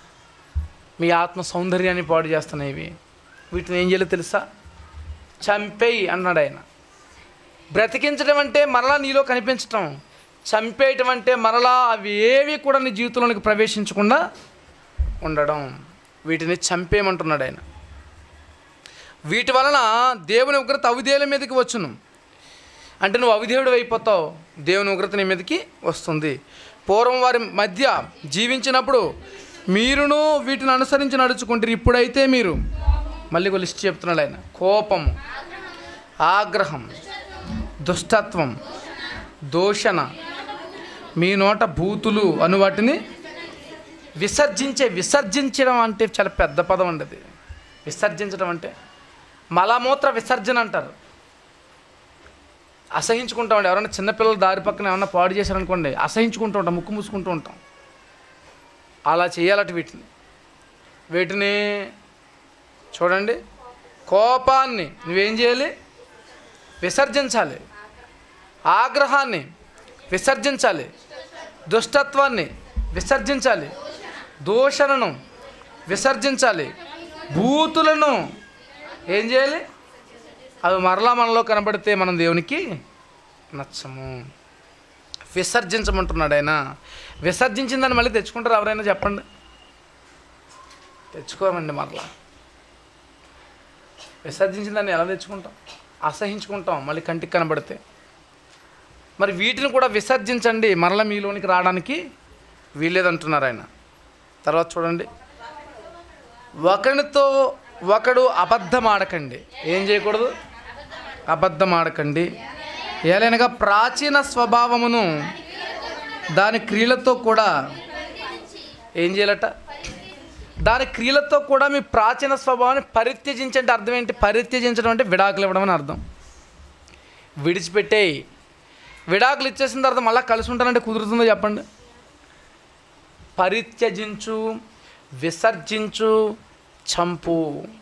మీ ఆత్మ సౌందర్యాన్ని పాడు చేస్తున్నాయి ఇవి. వీటిని ఏం చేయాలో తెలుసా? చంపేయి అన్నాడు ఆయన. బ్రతికించడం అంటే మరలా నీలో కనిపించటం, చంపేయటం అంటే మరలా అవి ఏవి కూడా నీ జీవితంలోనికి ప్రవేశించకుండా ఉండడం. వీటిని చంపేయమంటున్నాడు ఆయన. వీటి వలన దేవుని ఉగ్రత అవిధేయుల మీదకి వచ్చును. అంటే నువ్వు అవిధేయుడు అయిపోతావు, దేవుని ఉగ్రత నీ మీదకి వస్తుంది. పూర్వం వారి మధ్య జీవించినప్పుడు మీరును వీటిని అనుసరించి నడుచుకుంటారు. ఇప్పుడైతే మీరు, మళ్ళీ ఒక లిస్ట్ చెప్తున్నాడు ఆయన, కోపం, ఆగ్రహం, దుష్టత్వం, దూషణ, మీ నోట బూతులు అను వాటిని విసర్జించే. విసర్జించడం అంటే చాలా పెద్ద పదం అండి అది. విసర్జించడం అంటే మలమూత్ర విసర్జన అంటారు. అసహించుకుంటామండి. ఎవరైనా చిన్నపిల్లలు దారి పక్కన ఏమన్నా పాడు చేశారనుకోండి, అసహించుకుంటూ ఉంటాం, ముక్కు మూసుకుంటూ ఉంటాం. అలా చేయాలట వీటిని. వీటిని చూడండి, కోపాన్ని నువ్వేం చేయాలి? విసర్జించాలి. ఆగ్రహాన్ని విసర్జించాలి. దుష్టత్వాన్ని విసర్జించాలి. దూషణను విసర్జించాలి. బూతులను ఏం చేయాలి? అవి మరలా మనలో కనబడితే మనం దేవునికి నచ్చము. విసర్జించమంటున్నాడు ఆయన. విసర్జించిందని మళ్ళీ తెచ్చుకుంటారు ఎవరైనా? చెప్పండి. తెచ్చుకోమండి. మరలా విసర్జించిందని ఎలా తెచ్చుకుంటాం? అసహించుకుంటాం మళ్ళీ కంటికి కనబడితే. మరి వీటిని కూడా విసర్జించండి, మరలా మీలోనికి రావడానికి వీల్లేదంటున్నారు ఆయన. తర్వాత చూడండి, ఒకరితో ఒకడు అబద్ధం ఆడకండి. ఏం చేయకూడదు? అబద్ధం ఆడకండి. ఏలైనగా ప్రాచీన స్వభావమును దాని క్రియలతో కూడా ఏం చేయాలట? దాని క్రియలతో కూడా మీ ప్రాచీన స్వభావాన్ని పరిత్యజించంటే అర్థం ఏంటి? పరిత్యజించడం అంటే విడాకులు ఇవ్వడం అని అర్థం. విడిచిపెట్టేయి. విడాకులు ఇచ్చేసిన తర్వాత మళ్ళీ కలిసి ఉంటానంటే కుదురుతుందో చెప్పండి? పరిత్యజించు, విసర్జించు, చంపు.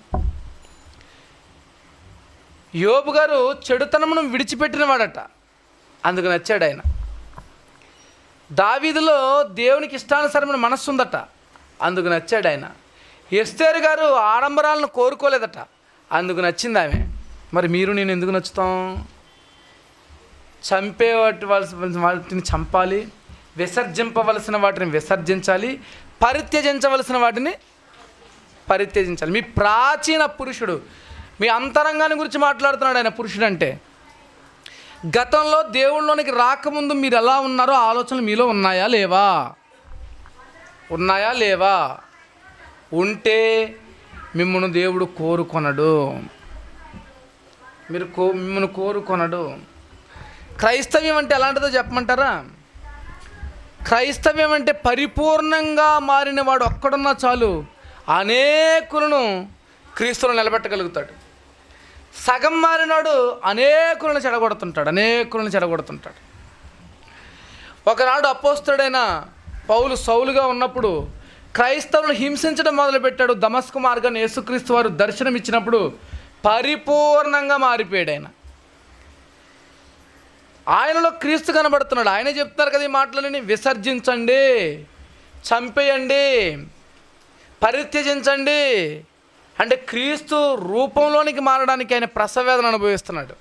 యోబు గారు చెడుతనమును విడిచిపెట్టిన వాడట, అందుకు నచ్చాడు ఆయన. దావీదులో దేవునికి ఇష్టానుసారమైన మనస్సు ఉందట, అందుకు నచ్చాడు ఆయన. ఎస్తేరు గారు ఆడంబరాలను కోరుకోలేదట, అందుకు నచ్చింది ఆమె. మరి మీరు నేను ఎందుకు నచ్చుతాం? చంపే వాటి వాటిని చంపాలి, విసర్జింపవలసిన వాటిని విసర్జించాలి, పరిత్యజించవలసిన వాటిని పరిత్యజించాలి. మీ ప్రాచీన పురుషుడు, మీ అంతరంగాన్ని గురించి మాట్లాడుతున్నాడు ఆయన. పురుషుడు అంటే గతంలో దేవుళ్ళలోనికి రాకముందు మీరు ఎలా ఉన్నారో ఆలోచనలు మీలో ఉన్నాయా లేవా? ఉన్నాయా లేవా? ఉంటే మిమ్మల్ని దేవుడు కోరుకొనడు. మీరు కో మిమ్మల్ని కోరుకొనడు. క్రైస్తవ్యం అంటే ఎలాంటిదో చెప్పమంటారా? క్రైస్తవ్యం అంటే పరిపూర్ణంగా మారిన వాడు ఒక్కడున్నా చాలు అనేకులను క్రీస్తులో నిలబెట్టగలుగుతాడు. సగం మారినాడు అనేకులను చెడగొడుతుంటాడు, అనేకులను చెడగొడుతుంటాడు. ఒకనాడు అపోస్తలుడైన పౌలు సౌలుగా ఉన్నప్పుడు క్రైస్తవులను హింసించడం మొదలుపెట్టాడు. దమస్కు మార్గాన్ని యేసుక్రీస్తు వారు దర్శనం ఇచ్చినప్పుడు పరిపూర్ణంగా మారిపోయాడు ఆయన. ఆయనలో క్రీస్తు కనబడుతున్నాడు. ఆయనే చెప్తున్నారు కదా ఈ మాటలని, విసర్జించండి, చంపేయండి, పరిత్యజించండి. అంటే క్రీస్తు రూపంలోనికి మారడానికి ఆయన ప్రసవేదన అనుభవిస్తున్నాడు.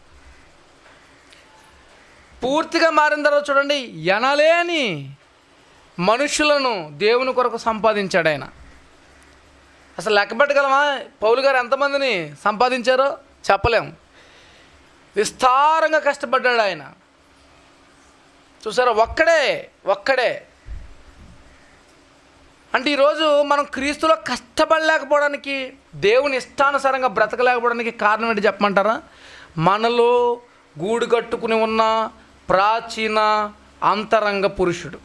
పూర్తిగా మారిన తర్వాత చూడండి, ఎనలేని మనుషులను దేవుని కొరకు సంపాదించాడు ఆయన. అసలు లెక్క పెట్టగలమా పౌలు గారు ఎంతమందిని సంపాదించారో? చెప్పలేము. విస్తారంగా కష్టపడ్డాడు ఆయన. చూసారా, ఒక్కడే ఒక్కడే అంటే ఈరోజు మనం క్రీస్తులో కష్టపడలేకపోవడానికి, దేవుని ఇష్టానుసారంగా బ్రతకలేకపోవడానికి కారణం ఏంటి చెప్పమంటారా? మనలో గూడు కట్టుకుని ఉన్న ప్రాచీన అంతరంగ పురుషుడు.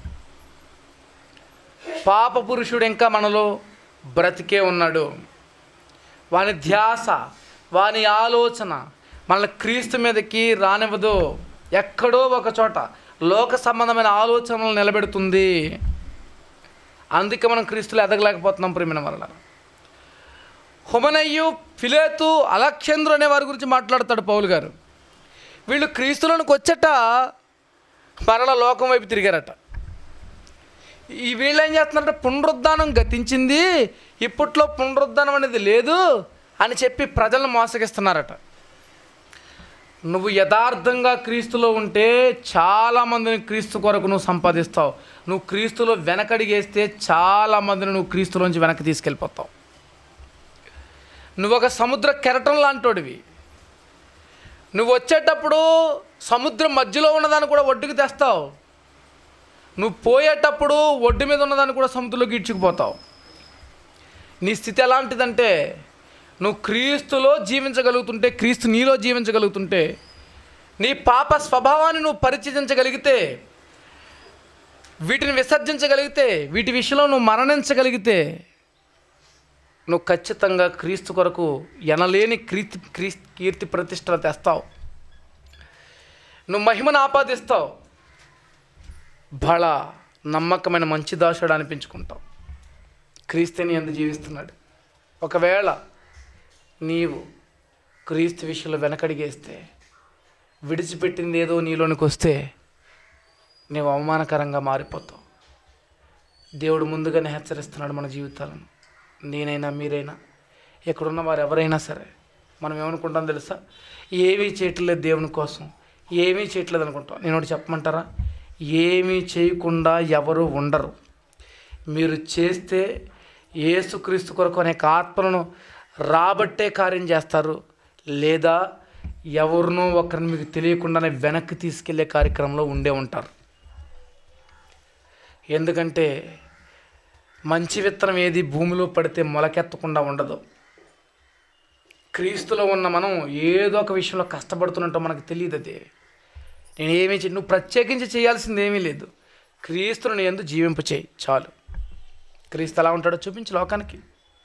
పాప పురుషుడు ఇంకా మనలో బ్రతికే ఉన్నాడు. వాని ధ్యాస, వాని ఆలోచన మనల్ని క్రీస్తు మీదకి రానివ్వదు. ఎక్కడో ఒక చోట లోక సంబంధమైన ఆలోచనలు నిలబెడుతుంది. అందుకే మనం క్రీస్తులో ఎదగలేకపోతున్నాం ప్రేమిన వల్ల. హుమనయ్యు, ఫిలేతు, అలెగ్జాంద్రు అనే వారి గురించి మాట్లాడతాడు పౌలు గారు. వీళ్ళు క్రీస్తులోనికి వచ్చట మరల లోకం వైపు తిరిగారట. ఈ వీళ్ళు ఏం చేస్తున్నారంటే పునరుద్ధానం గతించింది, ఇప్పట్లో పునరుద్ధానం అనేది లేదు అని చెప్పి ప్రజలను మోసగిస్తున్నారట. నువ్వు యథార్థంగా క్రీస్తులో ఉంటే చాలామందిని క్రీస్తు కొరకు నువ్వు సంపాదిస్తావు. నువ్వు క్రీస్తులో వెనకడిగేస్తే చాలామందిని నువ్వు క్రీస్తులోంచి వెనక్కి తీసుకెళ్ళిపోతావు. నువ్వు ఒక సముద్ర కెరటం లాంటోడివి. నువ్వు వచ్చేటప్పుడు సముద్రం మధ్యలో ఉన్నదాన్ని కూడా ఒడ్డుకు తెస్తావు. నువ్వు పోయేటప్పుడు ఒడ్డు మీద ఉన్నదాన్ని కూడా సముద్రంలోకి ఇడ్చుకుపోతావు. నీ స్థితి ఎలాంటిదంటే నువ్వు క్రీస్తులో జీవించగలుగుతుంటే, క్రీస్తు నీలో జీవించగలుగుతుంటే, నీ పాప స్వభావాన్ని నువ్వు పరిచయించగలిగితే, వీటిని విసర్జించగలిగితే, వీటి విషయంలో నువ్వు మరణించగలిగితే, నువ్వు ఖచ్చితంగా క్రీస్తు కొరకు ఎనలేని కీర్తి క్రీస్తు కీర్తి ప్రతిష్టలు తెస్తావు. నువ్వు మహిమను ఆపాదిస్తావు. బళ నమ్మకమైన మంచి దాసుడు అనిపించుకుంటావు. క్రీస్తుని యందు జీవిస్తున్నాడు. ఒకవేళ నీవు క్రీస్తు విషయంలో వెనకడిగేస్తే, విడిచిపెట్టింది ఏదో నీలోనికి వస్తే నీవు అవమానకరంగా మారిపోతావు. దేవుడు ముందుగానే హెచ్చరిస్తున్నాడు మన జీవితాలను. నేనైనా మీరైనా ఎక్కడున్న వారు ఎవరైనా సరే మనం ఏమనుకుంటాం తెలుసా? ఏమీ చేయట్లేదు దేవుని కోసం, ఏమీ చేయట్లేదు అనుకుంటాం. నేను ఒకటి చెప్పమంటారా? ఏమీ చేయకుండా ఎవరు ఉండరు. మీరు చేస్తే యేసుక్రీస్తు కొరకు అనేక ఆత్మలను రాబట్టే కార్యం చేస్తారు, లేదా ఎవరినో ఒకరిని మీకు తెలియకుండానే వెనక్కి తీసుకెళ్లే కార్యక్రమంలో ఉండే ఉంటారు. ఎందుకంటే మంచి విత్తనం ఏది భూమిలో పడితే మొలకెత్తకుండా ఉండదు. క్రీస్తులో ఉన్న మనం ఏదో ఒక విషయంలో కష్టపడుతున్నట్టు మనకు తెలియదు. అది నేను ఏమీ చే నువ్వు ప్రత్యేకించి చేయాల్సింది ఏమీ లేదు. క్రీస్తుని యందు జీవింపు చేయి చాలు. క్రీస్తు ఎలా ఉంటాడో చూపించు లోకానికి.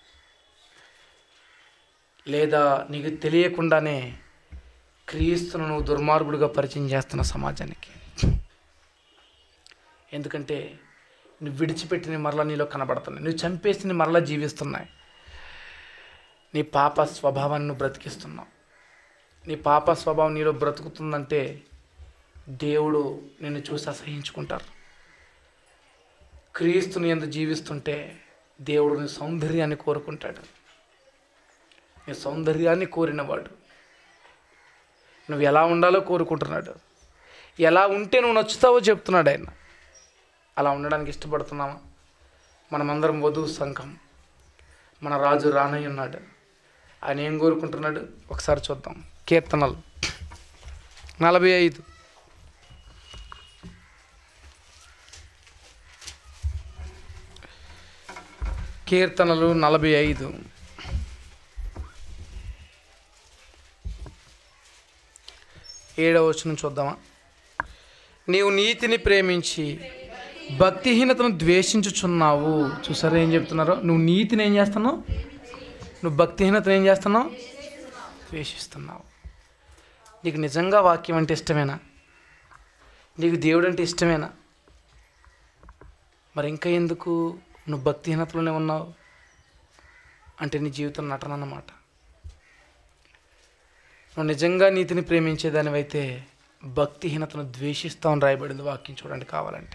లేదా నీకు తెలియకుండానే క్రీస్తును నువ్వు దుర్మార్గుడిగా పరిచయం చేస్తున్న సమాజానికి. ఎందుకంటే నువ్వు విడిచిపెట్టిన మరలా నీలో కనబడుతున్నాయి, నువ్వు చంపేసిన మరలా జీవిస్తున్నాయి. నీ పాప స్వభావాన్ని నువ్వు బ్రతికిస్తున్నావు. నీ పాప స్వభావం నీలో బ్రతుకుతుందంటే దేవుడు నిన్ను చూసి అసహించుకుంటారు. క్రీస్తుని యందు జీవిస్తుంటే దేవుడు నీ సౌందర్యాన్ని కోరుకుంటాడు. నీ సౌందర్యాన్ని కోరినవాడు. నువ్వు ఎలా ఉండాలో కోరుకుంటున్నాడు. ఎలా ఉంటే నువ్వు నచ్చుతావో చెప్తున్నాడు ఆయన. అలా ఉండడానికి ఇష్టపడుతున్నావా? మనమందరం వధువు సంఘం. మన రాజు రానయ్య ఉన్నాడు. ఆయన ఏం కోరుకుంటున్నాడు ఒకసారి చూద్దాం. కీర్తనలు నలభై ఐదు కీర్తనలు నలభై ఐదు ఏడవ వచనం చూద్దామా? నీవు నీతిని ప్రేమించి భక్తిహీనతను ద్వేషించుచున్నావు. చూసారా ఏం చెప్తున్నారో? నువ్వు నీతిని ఏం చేస్తున్నావు? నువ్వు భక్తిహీనతను ఏం చేస్తున్నావు? ద్వేషిస్తున్నావు. నీకు నిజంగా వాక్యం అంటే ఇష్టమేనా? నీకు దేవుడు అంటే ఇష్టమేనా? మరి ఇంకా ఎందుకు నువ్వు భక్తిహీనతలోనే ఉన్నావు? అంటే నీ జీవితం నటన అన్నమాట. నువ్వు నిజంగా నీతిని ప్రేమించేదానివైతే భక్తిహీనతను ద్వేషిస్తావని రాయబడింది వాక్యం. చూడండి కావాలంటే.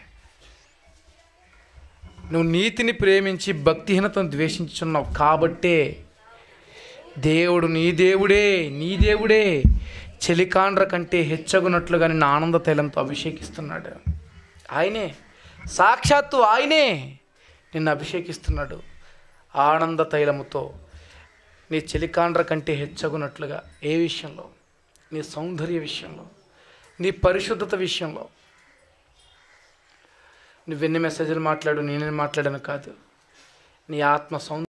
నువ్వు నీతిని ప్రేమించి భక్తిహీనతను ద్వేషించున్నావు కాబట్టే దేవుడు నీ దేవుడే నీ దేవుడే చెలికాండ్ర కంటే హెచ్చగునట్లుగా నిన్ను ఆనంద తైలంతో అభిషేకిస్తున్నాడు. ఆయనే, సాక్షాత్తు ఆయనే నిన్ను అభిషేకిస్తున్నాడు ఆనంద తైలముతో. నీ చెలికాండ్ర కంటే హెచ్చగునట్లుగా ఏ విషయంలో? నీ సౌందర్య విషయంలో, నీ పరిశుద్ధత విషయంలో. నువ్వెన్ని మెసేజ్లు మాట్లాడు, నేనేం మాట్లాడాను కాదు, నీ ఆత్మ సౌందర్యం